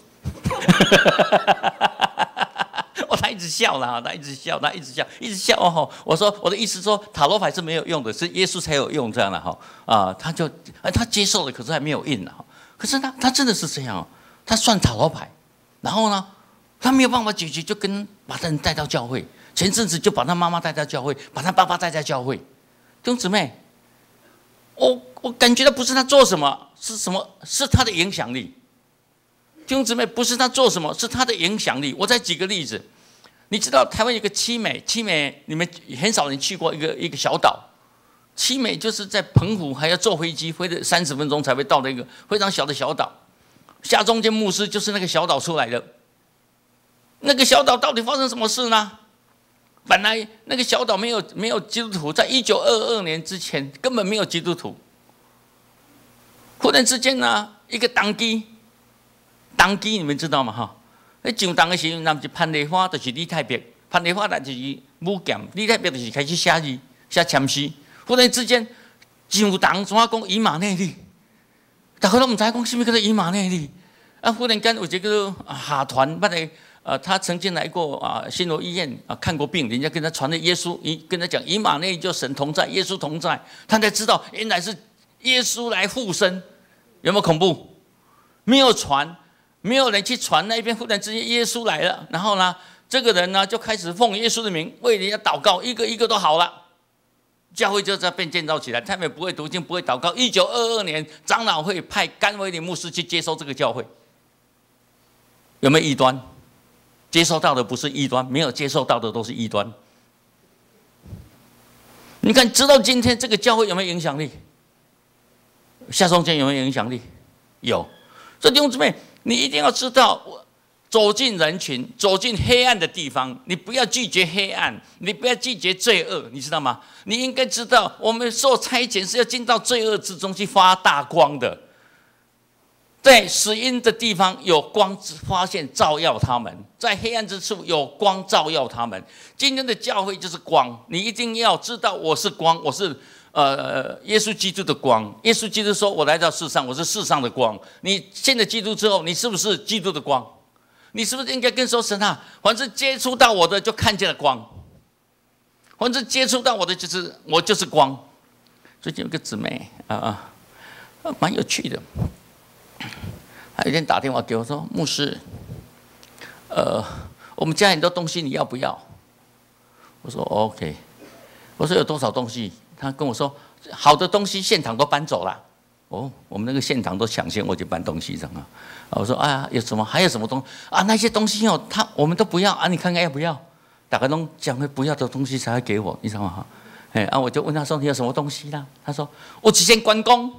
[SPEAKER 5] 哦，他一直笑了，他一直笑，他一直笑，一直笑哦。我说我的意思说，塔罗牌是没有用的，是耶稣才有用这样的哈啊，他就他接受了，可是还没有印呢。可是他他真的是这样哦，他算塔罗牌，然后呢，他没有办法解决，就跟把人带到教会。前阵子就把他妈妈带到教会，把他爸爸带到教会。弟兄姊妹，我我感觉到不是他做什么，是什么？是他的影响力。弟兄姊妹，不是他做什么，是他的影响力。我再举个例子，你知道台湾有个七美，七美你们很少人去过一个一个小岛，七美就是在澎湖，还要坐飞机飞了三十分钟才会到的一个非常小的小岛。夏中间牧师就是那个小岛出来的。那个小岛到底发生什么事呢？本来那个小岛没有没有基督徒，在一九二二年之前根本没有基督徒。忽然之间呢，一个当机。当机你们知道吗？哈，那上当的时候，那是潘丽花，就是李太白，潘丽花那就是武剑，李太白就是开始写字、写签诗。忽然之间，上当怎啊讲以马内利？大家都唔知讲什么叫做以马内利。啊，忽然间有一个下团，把来呃，他曾经来过啊新罗医院啊看过病，人家跟他传了耶稣，一跟他讲以马内利就神同在，耶稣同在，他才知道原来是耶稣来附身，有没有恐怖？没有传。没有人去传那边，忽然之间耶稣来了，然后呢，这个人呢就开始奉耶稣的名为人家祷告，一个一个都好了，教会就这样被建造起来。他们也不会读经，不会祷告。一九二二年，长老会派甘威廉牧师去接收这个教会，有没有异端？接收到的不是异端，没有接受到的都是异端。你看，直到今天，这个教会有没有影响力？夏中间有没有影响力？有。所以弟兄姊妹，你一定要知道，走进人群，走进黑暗的地方，你不要拒绝黑暗，你不要拒绝罪恶，你知道吗？你应该知道，我们受差遣是要进到罪恶之中去发大光的，在死荫的地方有光发现照耀他们，在黑暗之处有光照耀他们。今天的教会就是光，你一定要知道我是光，我是。呃，耶稣基督的光，耶稣基督说：“我来到世上，我是世上的光。”你信了基督之后，你是不是基督的光？你是不是应该跟说神啊，凡是接触到我的，就看见了光；凡是接触到我的，就是我就是光。最近有个姊妹啊啊，蛮有趣的。她有一天打电话给我说：“牧师，呃，我们家很多东西你要不要？”我说 ：“OK。”我说：“有多少东西？”他跟我说，好的东西现场都搬走了。哦，我们那个现场都抢先我去搬东西，这样啊。我说啊，有什么？还有什么东西啊？那些东西哦，他我们都不要啊，你看看要不要？大概都讲会不要的东西才会给我，你知道吗？哎，啊，我就问他说你有什么东西啦？他说我只先关公。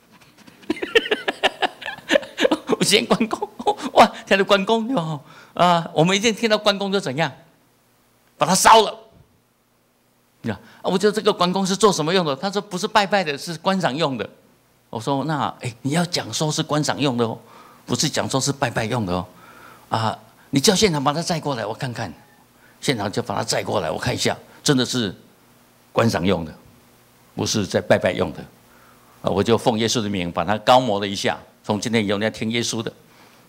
[SPEAKER 5] 我先关公，哇，听到关公哟啊，我们一定听到关公就怎样，把它烧了。啊，我觉得这个关公是做什么用的？他说不是拜拜的，是观赏用的。我说那哎，你要讲说是观赏用的哦，不是讲说是拜拜用的哦。啊，你叫现场把他载过来，我看看。现场就把他载过来，我看一下，真的是观赏用的，不是在拜拜用的。啊，我就奉耶稣的名把他高摩了一下，从今天以后你要听耶稣的。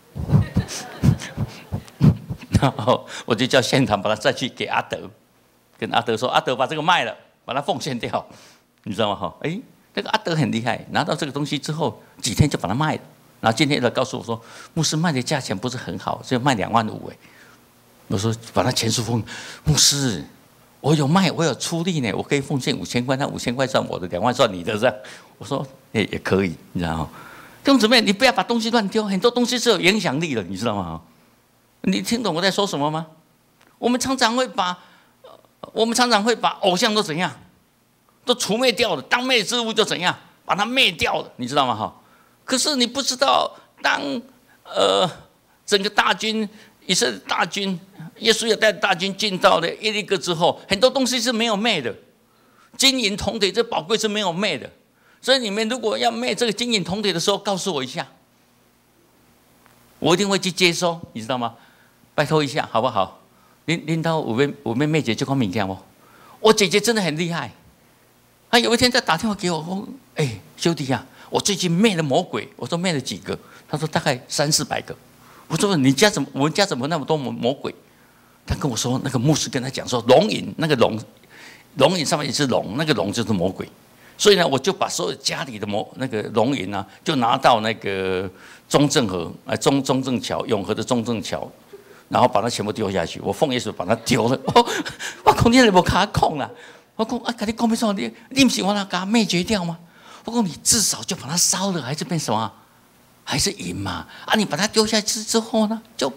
[SPEAKER 5] 然后我就叫现场把他再去给阿德。跟阿德说，阿德把这个卖了，把它奉献掉，你知道吗？哈，哎，那个阿德很厉害，拿到这个东西之后，几天就把它卖了。然后今天他告诉我说，牧师卖的价钱不是很好，所以卖两万五。哎，我说把他钱数奉，牧师，我有卖，我有出力呢，我可以奉献五千块，那五千块算我的，两万算你的，这样。我说，哎，也可以，你知道吗？ 弟兄姊妹，你不要把东西乱丢，很多东西是有影响力的，你知道吗？你听懂我在说什么吗？我们常常会把，我们常常会把偶像都怎样，都除灭掉了，当灭之物就怎样，把它灭掉了，你知道吗？哈，可是你不知道，当呃整个大军，以色列大军，耶稣也带大军进到了耶利哥之后，很多东西是没有灭的，金银铜铁这宝贵是没有灭的。所以你们如果要卖这个金银铜铁的时候，告诉我一下，我一定会去接收，你知道吗？拜托一下，好不好？领领导我们我们妹姐这款物件哦，我姐姐真的很厉害。她有一天在打电话给我说：“哎，兄弟啊，我最近灭了魔鬼。”我说：“灭了几个？”她说：“大概三四百个。”我说：“你家怎么？我们家怎么那么多魔魔鬼？”她跟我说：“那个牧师跟她讲说，龙影那个龙，龙影上面一只龙，那个龙就是魔鬼。”所以呢，我就把所有家里的魔那个龙银啊，就拿到那个中正河啊中中正桥永和的中正桥，然后把它全部丢下去。我奉耶稣把它丢了。我我讲你你无卡控啦！我讲啊，跟你讲没错，你你不是我那给它灭绝掉吗？我讲你至少就把它烧了，还是变什么？还是银嘛？啊，你把它丢下去之后呢，就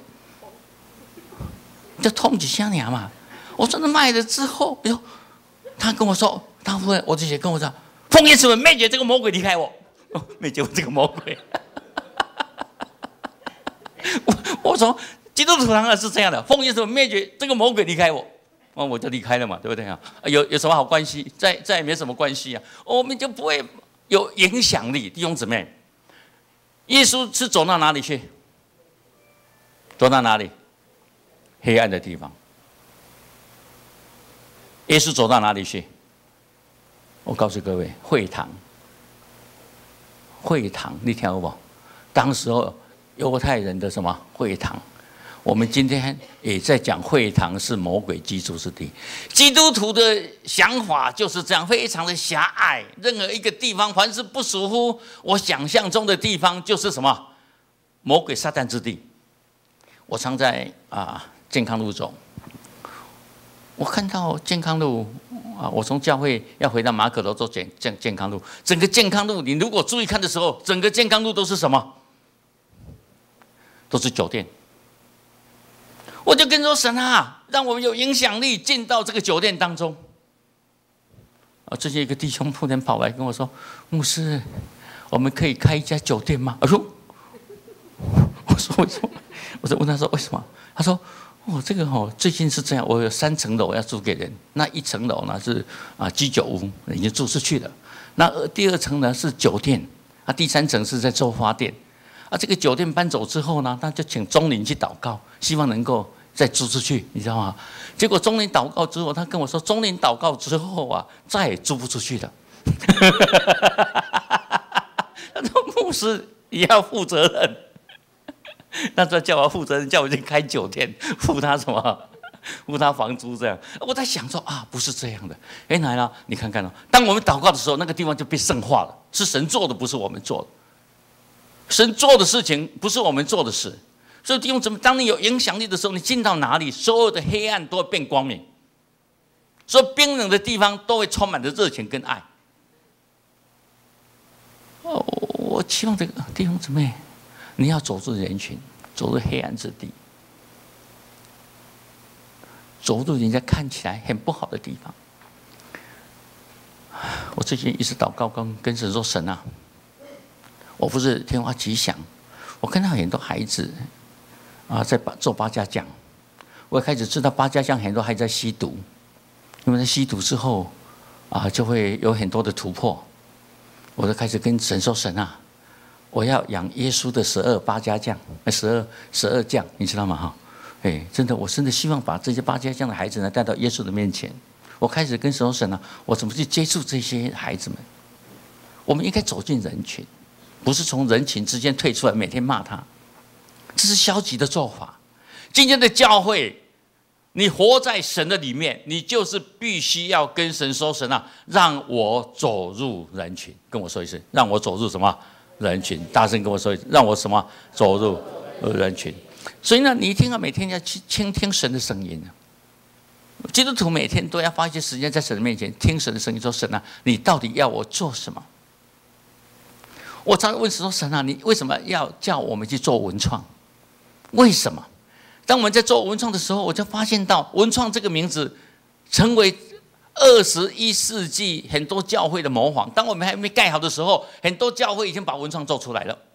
[SPEAKER 5] 就痛几下娘嘛。我说那卖了之后，哎呦，他跟我说，他问我姐姐跟我说。奉耶稣灭绝这个魔鬼离开我，哦、灭绝我这个魔鬼。我我说基督徒当然是这样的，奉耶稣灭绝这个魔鬼离开我，哦，我就离开了嘛，对不对啊？有有什么好关系？再再也没什么关系啊，我们就不会有影响力。弟兄姊妹，耶稣是走到哪里去？走到哪里？黑暗的地方。耶稣走到哪里去？我告诉各位，会堂，会堂，你听过不？当时候犹太人的什么会堂？我们今天也在讲会堂是魔鬼居住之地。基督徒的想法就是这样，非常的狭隘。任何一个地方，凡是不属乎我想象中的地方，就是什么魔鬼撒旦之地。我常在啊健康路走，我看到健康路。啊！我从教会要回到马可楼走健健健康路，整个健康路，你如果注意看的时候，整个健康路都是什么？都是酒店。我就跟说神啊，让我们有影响力进到这个酒店当中。啊，最近一个弟兄突然跑来跟我说：“牧师，我们可以开一家酒店吗？”我说：“我说为什么？”我就问他说：“为什么？”他说。哦，这个哦，最近是这样，我有三层楼要租给人，那一层楼呢是啊居酒屋，已经租出去了。那第二层呢是酒店，啊，第三层是在做花店。啊，这个酒店搬走之后呢，他就请钟林去祷告，希望能够再租出去，你知道吗？结果钟林祷告之后，他跟我说，钟林祷告之后啊，再也租不出去了。他说牧师也要负责任。那时候叫我负责任，叫我去开酒店，付他什么？付他房租这样。我在想说啊，不是这样的。原来呢，你看看哦，当我们祷告的时候，那个地方就被圣化了，是神做的，不是我们做的。神做的事情不是我们做的事，所以弟兄姊妹，当你有影响力的时候，你进到哪里，所有的黑暗都会变光明，所有冰冷的地方都会充满着热情跟爱。哦，我希望这个弟兄姊妹。你要走入人群，走入黑暗之地，走入人家看起来很不好的地方。我最近一直祷告，跟跟神说：“神啊，我不是天花吉祥，我看到很多孩子啊在做八家将，我开始知道八家将很多还在吸毒，因为在吸毒之后啊就会有很多的突破。我就开始跟神说：神啊。”我要养耶稣的十二八家将，十二十二将，你知道吗？哈，哎，真的，我真的希望把这些八家将的孩子呢带到耶稣的面前。我开始跟神说：神啊，我怎么去接触这些孩子们？我们应该走进人群，不是从人群之间退出来，每天骂他，这是消极的做法。今天的教会，你活在神的里面，你就是必须要跟神说：神啊，让我走入人群。跟我说一声，让我走入什么？人群，大声跟我说一次，让我什么走入人群。所以呢，你一定要每天要去倾听神的声音。基督徒每天都要花一些时间在神的面前听神的声音，说：神啊，你到底要我做什么？ 我常常问说：神啊，你为什么要叫我们去做文创？为什么？当我们在做文创的时候，我就发现到文创这个名字成为二十一世纪很多教会的模仿。当我们还没盖好的时候，很多教会已经把文创做出来了。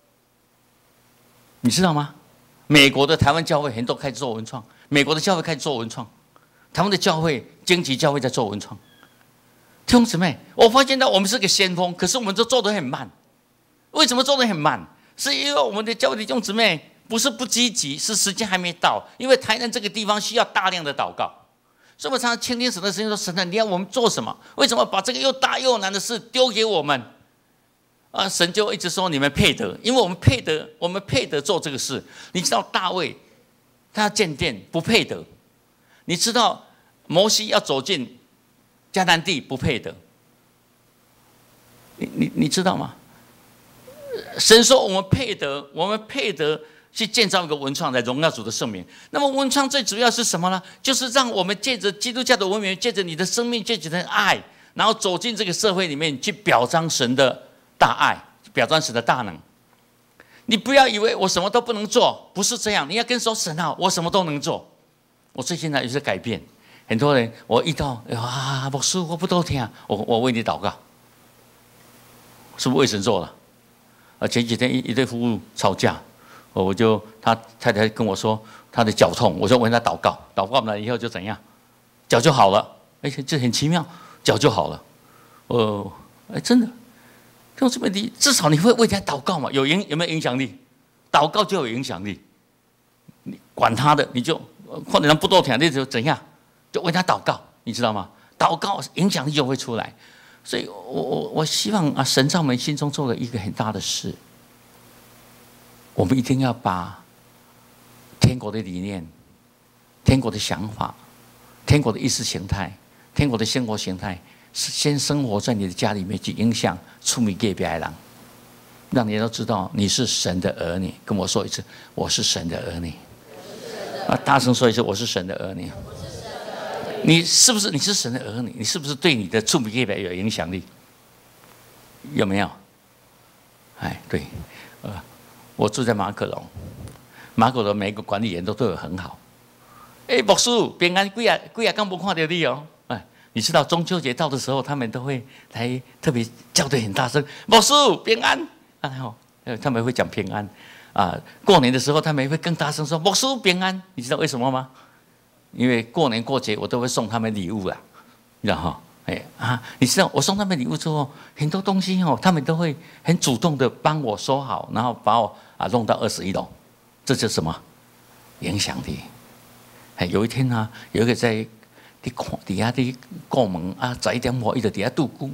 [SPEAKER 5] 你知道吗？美国的台湾教会很多开始做文创，美国的教会开始做文创，台湾的教会荆棘教会在做文创。弟兄姊妹，我发现到我们是个先锋，可是我们都做得很慢。为什么做得很慢？是因为我们的教会弟兄姊妹不是不积极，是时间还没到。因为台南这个地方需要大量的祷告，所以我常常倾听神的声音说：神啊，你要我们做什么？为什么把这个又大又难的事丢给我们？啊，神就一直说你们配得，因为我们配得，我们配得做这个事。你知道大卫他要建殿不配得，你知道摩西要走进迦南地不配得，你你你知道吗？神说我们配得，我们配得去建造一个文创来荣耀主的圣名。那么文创最主要是什么呢？就是让我们借着基督教的文明，借着你的生命，借着你的爱，然后走进这个社会里面去表彰神的大爱，表彰神的大能。你不要以为我什么都不能做，不是这样。你要跟说神啊，我什么都能做。我最近呢有些改变，很多人我遇到啊，牧师我不都听，我我为你祷告，是不是为神做了？啊，前几天一一对夫妇吵架，我就他太太跟我说他的脚痛，我就为他祷告，祷告完了以后就怎样，脚就好了，而且这很奇妙，脚就好了。哦，哎，真的。就这么你至少你会为他祷告嘛？有影有没有影响力？祷告就有影响力。你管他的，你就或者人不多听，你就怎样，就为他祷告，你知道吗？祷告影响力就会出来。所以我我我希望啊，神在我们心中做了一个很大的事，我们一定要把天国的理念、天国的想法、天国的意识形态、天国的生活形态。先生活在你的家里面，去影响出名给别人，让你都知道你是神的儿女。跟我说一次，我是神的儿女。啊，大声说一次，我是神的儿女。你是不是？你是神的儿女？你是不是对你的出名给别人有影响力？有没有？哎，对，呃，我住在马可龙，马可龙每一个管理员都对我很好。哎，牧师，平安几日几日刚没看到你哦。你知道中秋节到的时候，他们都会来特别叫得很大声，牧师平安啊！好，他们会讲平安啊。过年的时候，他们会更大声说牧师平安。你知道为什么吗？因为过年过节我都会送他们礼物啦，你知道哈？哎啊，你知道我送他们礼物之后，很多东西哦，他们都会很主动的帮我收好，然后把我啊弄到二十一楼，这就是什么影响力？哎，有一天呢、啊，有一个在。你看底下的过门啊，十一点多，一直底下度孤。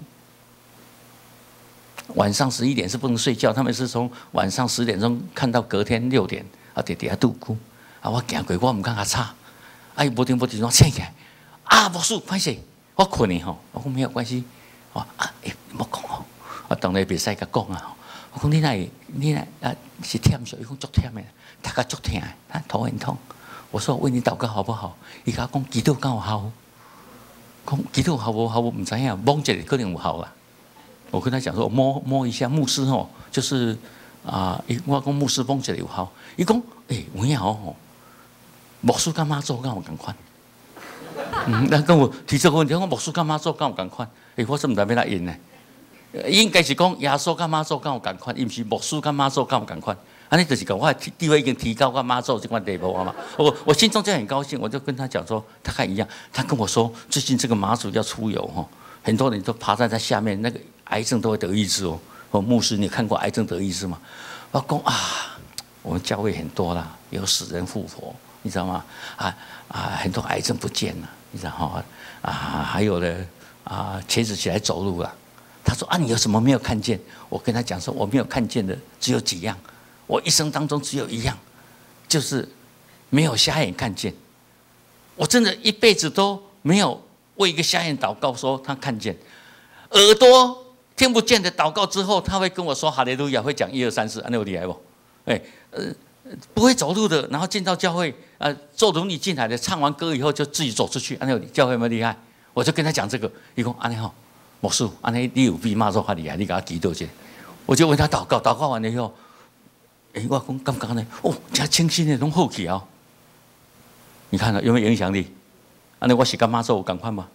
[SPEAKER 5] 晚上十一点是不能睡觉，他们是从晚上十点钟看到隔天六点，啊，在底下度孤。啊，我行过，我唔敢他吵，啊，伊无停无停，我醒起来，啊，牧师，歹势，我困呢吼，我讲没有关系，我啊，诶，莫讲吼，我当然袂使甲讲啊，我讲你那你那啊是忝水，伊讲足忝的，大家足疼，他头很痛。我说为你祷告好不好？伊甲讲祈祷敢有效？讲祈祷好无好无唔知影，摸一下可能有效啦。我跟他讲说摸摸一下，牧师吼，就是啊，我讲牧师摸一下有效。伊讲诶，有影吼，牧师干妈做敢有共款？嗯，那跟我提这个问题，我牧师干妈做敢有共款？诶，我真唔知要哪应呢？应该是讲耶稣干妈做敢有共款，伊唔是牧师干妈做敢有共款。啊，那就是讲我地位已经提高，我妈做这款地步啊嘛。我我心中就很高兴，我就跟他讲说，大概一样。他跟我说，最近这个马祖要出游哈，很多人都爬在他下面，那个癌症都会得医治哦。哦，牧师，你看过癌症得医治吗？我讲啊，我们教会很多啦，有死人复活，你知道吗？啊啊，很多癌症不见了，你知道哈？啊，还有呢啊，瘸子起来走路了。他说啊，你有什么没有看见？我跟他讲说，我没有看见的只有几样。我一生当中只有一样，就是没有瞎眼看见。我真的一辈子都没有为一个瞎眼祷告，说他看见。耳朵听不见的祷告之后，他会跟我说哈利路亚，会讲一二三四，安那有厉害不？哎，呃，不会走路的，然后进到教会，呃，坐轮椅进来的，唱完歌以后就自己走出去，安那教会有没有厉害？我就跟他讲这个，伊讲安尼吼，牧师，安尼你有比妈祖较厉害，你给他祈祷一下。 我就为他祷告，祷告完了以后，哎，我讲刚刚呢，哦，真清新的，拢好起啊！你看了有没有影响力？啊，那我是干妈做，我赶快吗？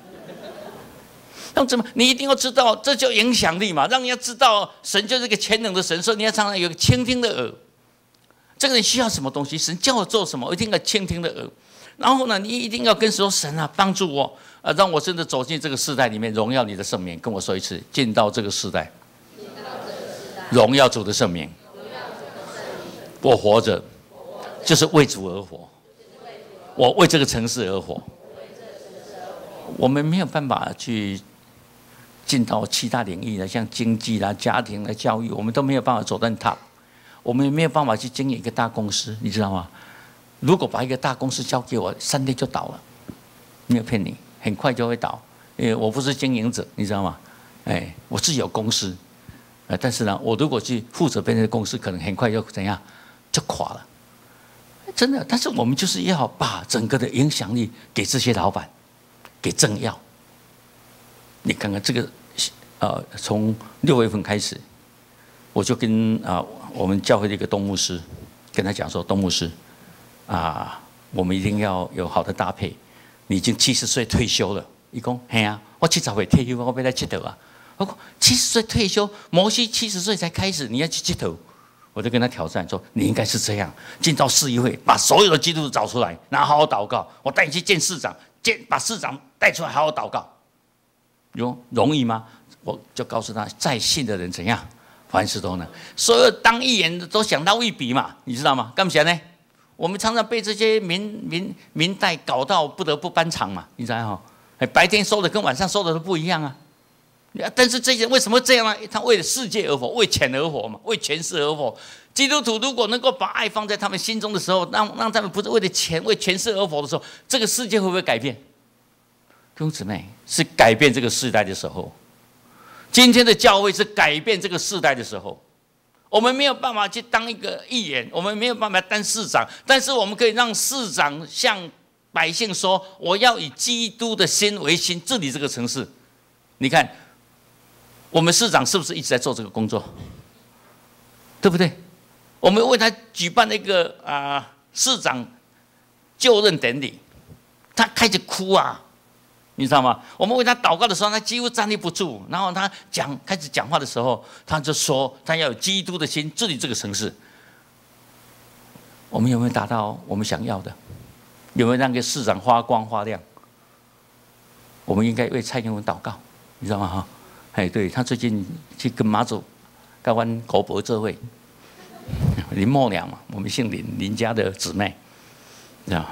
[SPEAKER 5] 那怎么？你一定要知道，这叫影响力嘛，让人家知道神就是个全能的神，所以你要常常有个倾听的耳。这个人需要什么东西，神叫我做什么，我一定要倾听的耳。然后呢，你一定要跟神说：“神啊，帮助我，啊，让我真的走进这个世代里面，荣耀你的圣名。”跟我说一次，进到这个世代，荣耀主的圣名。我活着，就是为主而活，我为这个城市而活。我们没有办法去进到其他领域的，像经济啦、家庭啦、教育，我们都没有办法走到 top。我们也没有办法去经营一个大公司，你知道吗？如果把一个大公司交给我，三天就倒了，没有骗你，很快就会倒。因为我不是经营者，你知道吗？哎，我自己有公司，呃，但是呢，我如果去负责别人的公司，可能很快就怎样，就垮了。真的，但是我们就是要把整个的影响力给这些老板，给政要。你看看这个，呃，从六月份开始，我就跟啊、呃、我们教会的一个东牧师跟他讲说，东牧师啊，我们一定要有好的搭配。你已经七十岁退休了，他说：“嘿啊，我七十岁退休，我要来佚佗啊。”我说：“七十岁退休，摩西七十岁才开始，你要去佚佗。”我就跟他挑战说：“你应该是这样，进到市议会，把所有的基督徒找出来，然后好好祷告。我带你去见市长，见把市长带出来，好好祷告。容容易吗？”我就告诉他，再信的人怎样，凡事都能。所有当议员的都想到一笔嘛，你知道吗？干嘛呢？我们常常被这些民民民代搞到不得不搬场嘛，你知道哈？白天收的跟晚上收的都不一样啊。但是这些为什么这样呢？他为了世界而活，为钱而活嘛，为权势而活。基督徒如果能够把爱放在他们心中的时候，让让他们不是为了钱、为权势而活的时候，这个世界会不会改变？弟兄姊妹，是改变这个世代的时候。今天的教会是改变这个世代的时候。我们没有办法去当一个议员，我们没有办法当市长，但是我们可以让市长向百姓说：“我要以基督的心为心，治理这个城市。”你看，我们市长是不是一直在做这个工作？对不对？我们为他举办那个啊、呃、市长就任典礼，他开始哭啊。你知道吗？我们为他祷告的时候，他几乎站立不住。然后他讲开始讲话的时候，他就说他要有基督的心治理这个城市。我们有没有达到我们想要的？有没有让个市长发光发亮？我们应该为蔡英文祷告，你知道吗？哈，哎，对他最近去跟马祖、跟湾国伯这会，林默娘嘛，我们姓林，林家的姊妹，知道吗？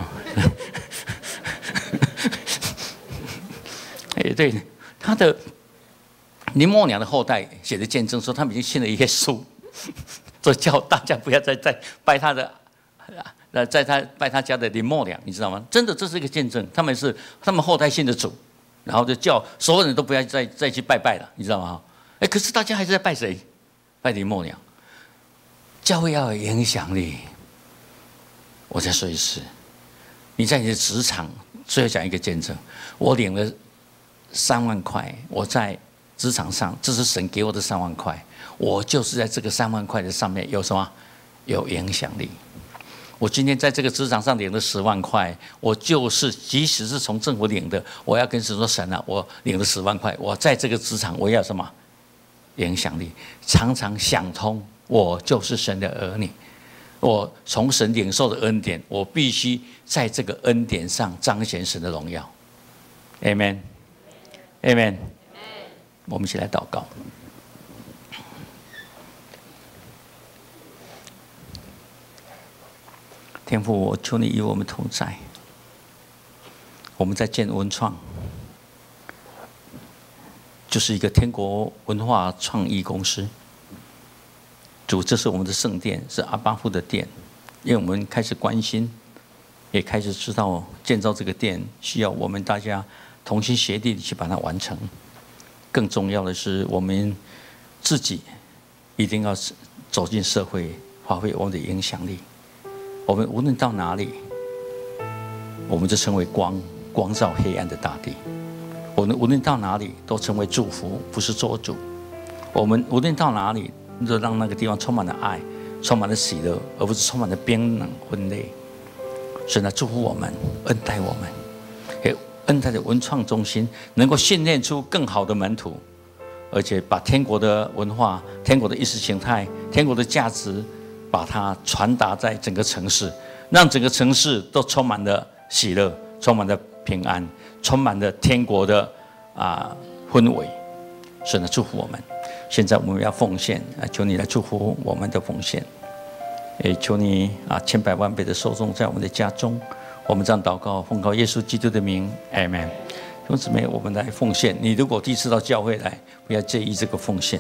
[SPEAKER 5] 哎，对，他的林默娘的后代写的见证说，他们已经信了耶稣，所以叫大家不要再再拜他的，呃，在他拜他家的林默娘，你知道吗？真的，这是一个见证，他们是他们后代信的主，然后就叫所有人都不要再再去拜拜了，你知道吗？哎，可是大家还是在拜谁？拜林默娘。教会要有影响力。我再说一次，你在你的职场，最后讲一个见证，我领了三万块，我在职场上，这是神给我的三万块，我就是在这个三万块的上面有什么？有影响力。我今天在这个职场上领了十万块，我就是即使是从政府领的，我要跟神说：神啊，我领了十万块，我在这个职场我要什么？影响力，常常想通，我就是神的儿女，我从神领受的恩典，我必须在这个恩典上彰显神的荣耀。Amen。Amen。我们一起来祷告。天父，我求你与我们同在。我们在建文创，就是一个天国文化创意公司。主，这是我们的圣殿，是阿爸父的殿。因为我们开始关心，也开始知道建造这个殿需要我们大家同心协力地去把它完成。更重要的是，我们自己一定要走进社会，发挥我们的影响力。我们无论到哪里，我们就成为光，光照黑暗的大地。我们无论到哪里，都成为祝福，不是做主。 我们无论到哪里，就让那个地方充满了爱，充满了喜乐，而不是充满了冰冷昏烈。神来祝福我们，恩待我们，也恩待的文创中心能够训练出更好的门徒，而且把天国的文化、天国的意识形态、天国的价值，把它传达在整个城市，让整个城市都充满了喜乐，充满了平安，充满了天国的啊氛围。神来祝福我们。现在我们要奉献，求你来祝福我们的奉献。也求你啊，千百万倍的受众在我们的家中。我们这样祷告，奉靠耶稣基督的名 ，Amen。弟兄姊妹，我们来奉献。你如果第一次到教会来，不要介意这个奉献。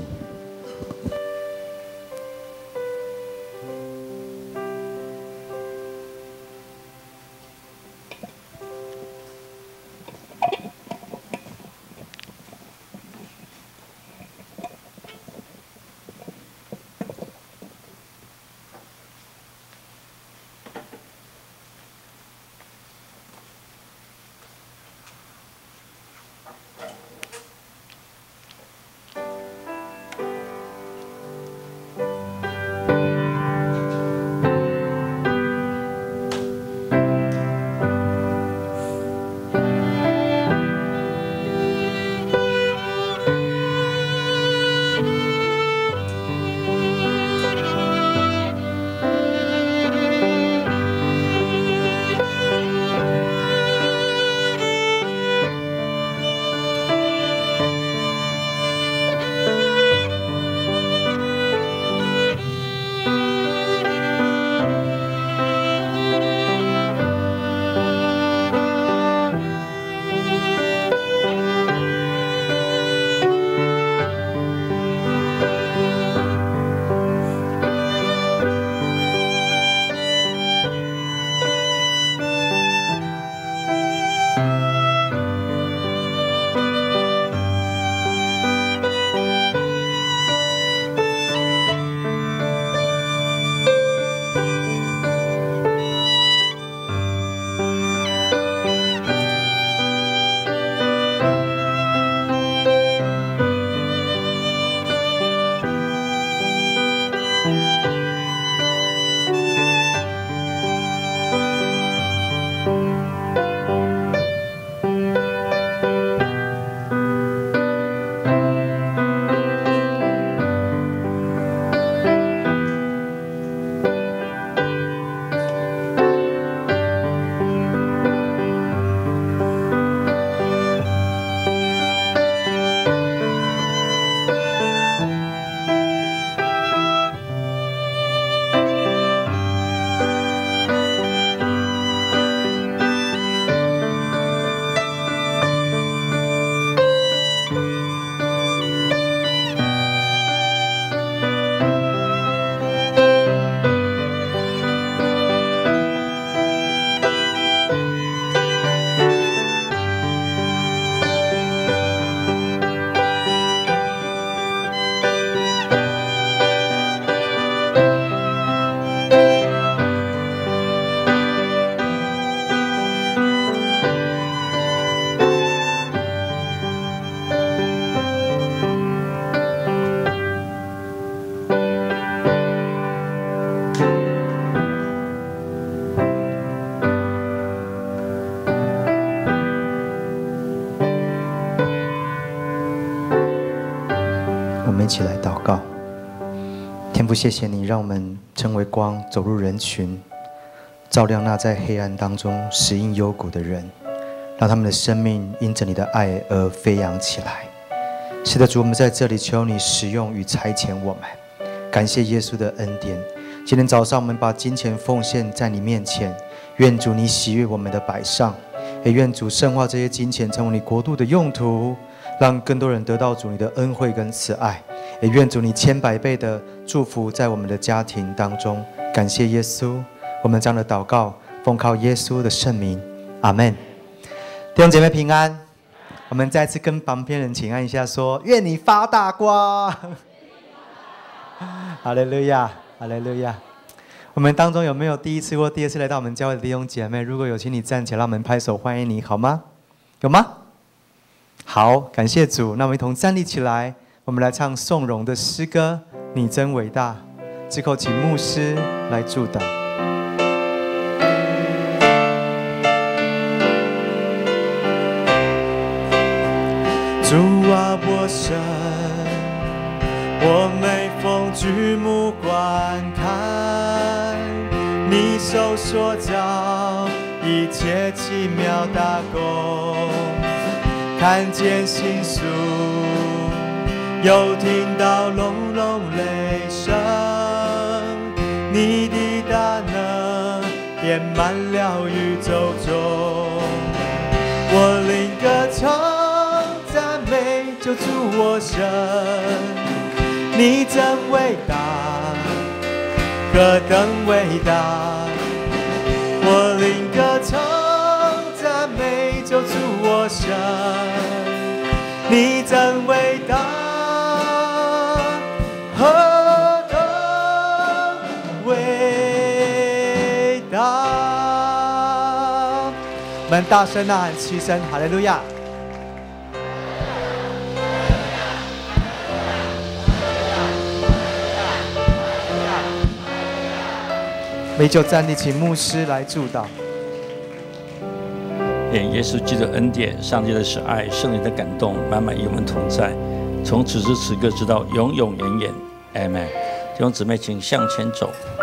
[SPEAKER 1] 们一起来祷告。天父，谢谢你让我们成为光，走入人群，照亮那在黑暗当中死荫幽谷的人，让他们的生命因着你的爱而飞扬起来。是的，主，我们在这里求你使用与差遣我们，感谢耶稣的恩典。今天早上我们把金钱奉献在你面前，愿主你喜悦我们的摆上，也愿主圣化这些金钱成为你国度的用途，让更多人得到主你的恩惠跟慈爱。也愿主你千百倍的祝福在我们的家庭当中。感谢耶稣，我们这样的祷告奉靠耶稣的圣名，阿们。弟兄姐妹平安。我们再次跟旁边人请安一下，说愿你发大光。哈利路亚，哈利路亚。我们当中有没有第一次或第二次来到我们教会的弟兄姐妹？如果有，请你站起来，让我们拍手欢迎你，好吗？有吗？好，感谢主。那我们一同站立起来， 我们来唱颂荣的诗歌，你真伟大。之后请牧师来祝祷。主啊，我神，我每逢举目观看，你手所造一切奇妙大工，看见星宿，又听到隆隆雷声，你的大能遍满了宇宙中，我灵歌唱。救主我神，你真伟大，何等伟大！我灵歌唱赞美救主我神，你真伟大，何等伟大！我们大声呐喊七声，哈利路亚！美酒站立，请牧师来祝祷。
[SPEAKER 5] 愿耶稣基督的恩典、上帝的慈爱、圣灵的感动，满满与我们同在，从此时此刻直到永永远远。阿们。弟兄姊妹，请向前走。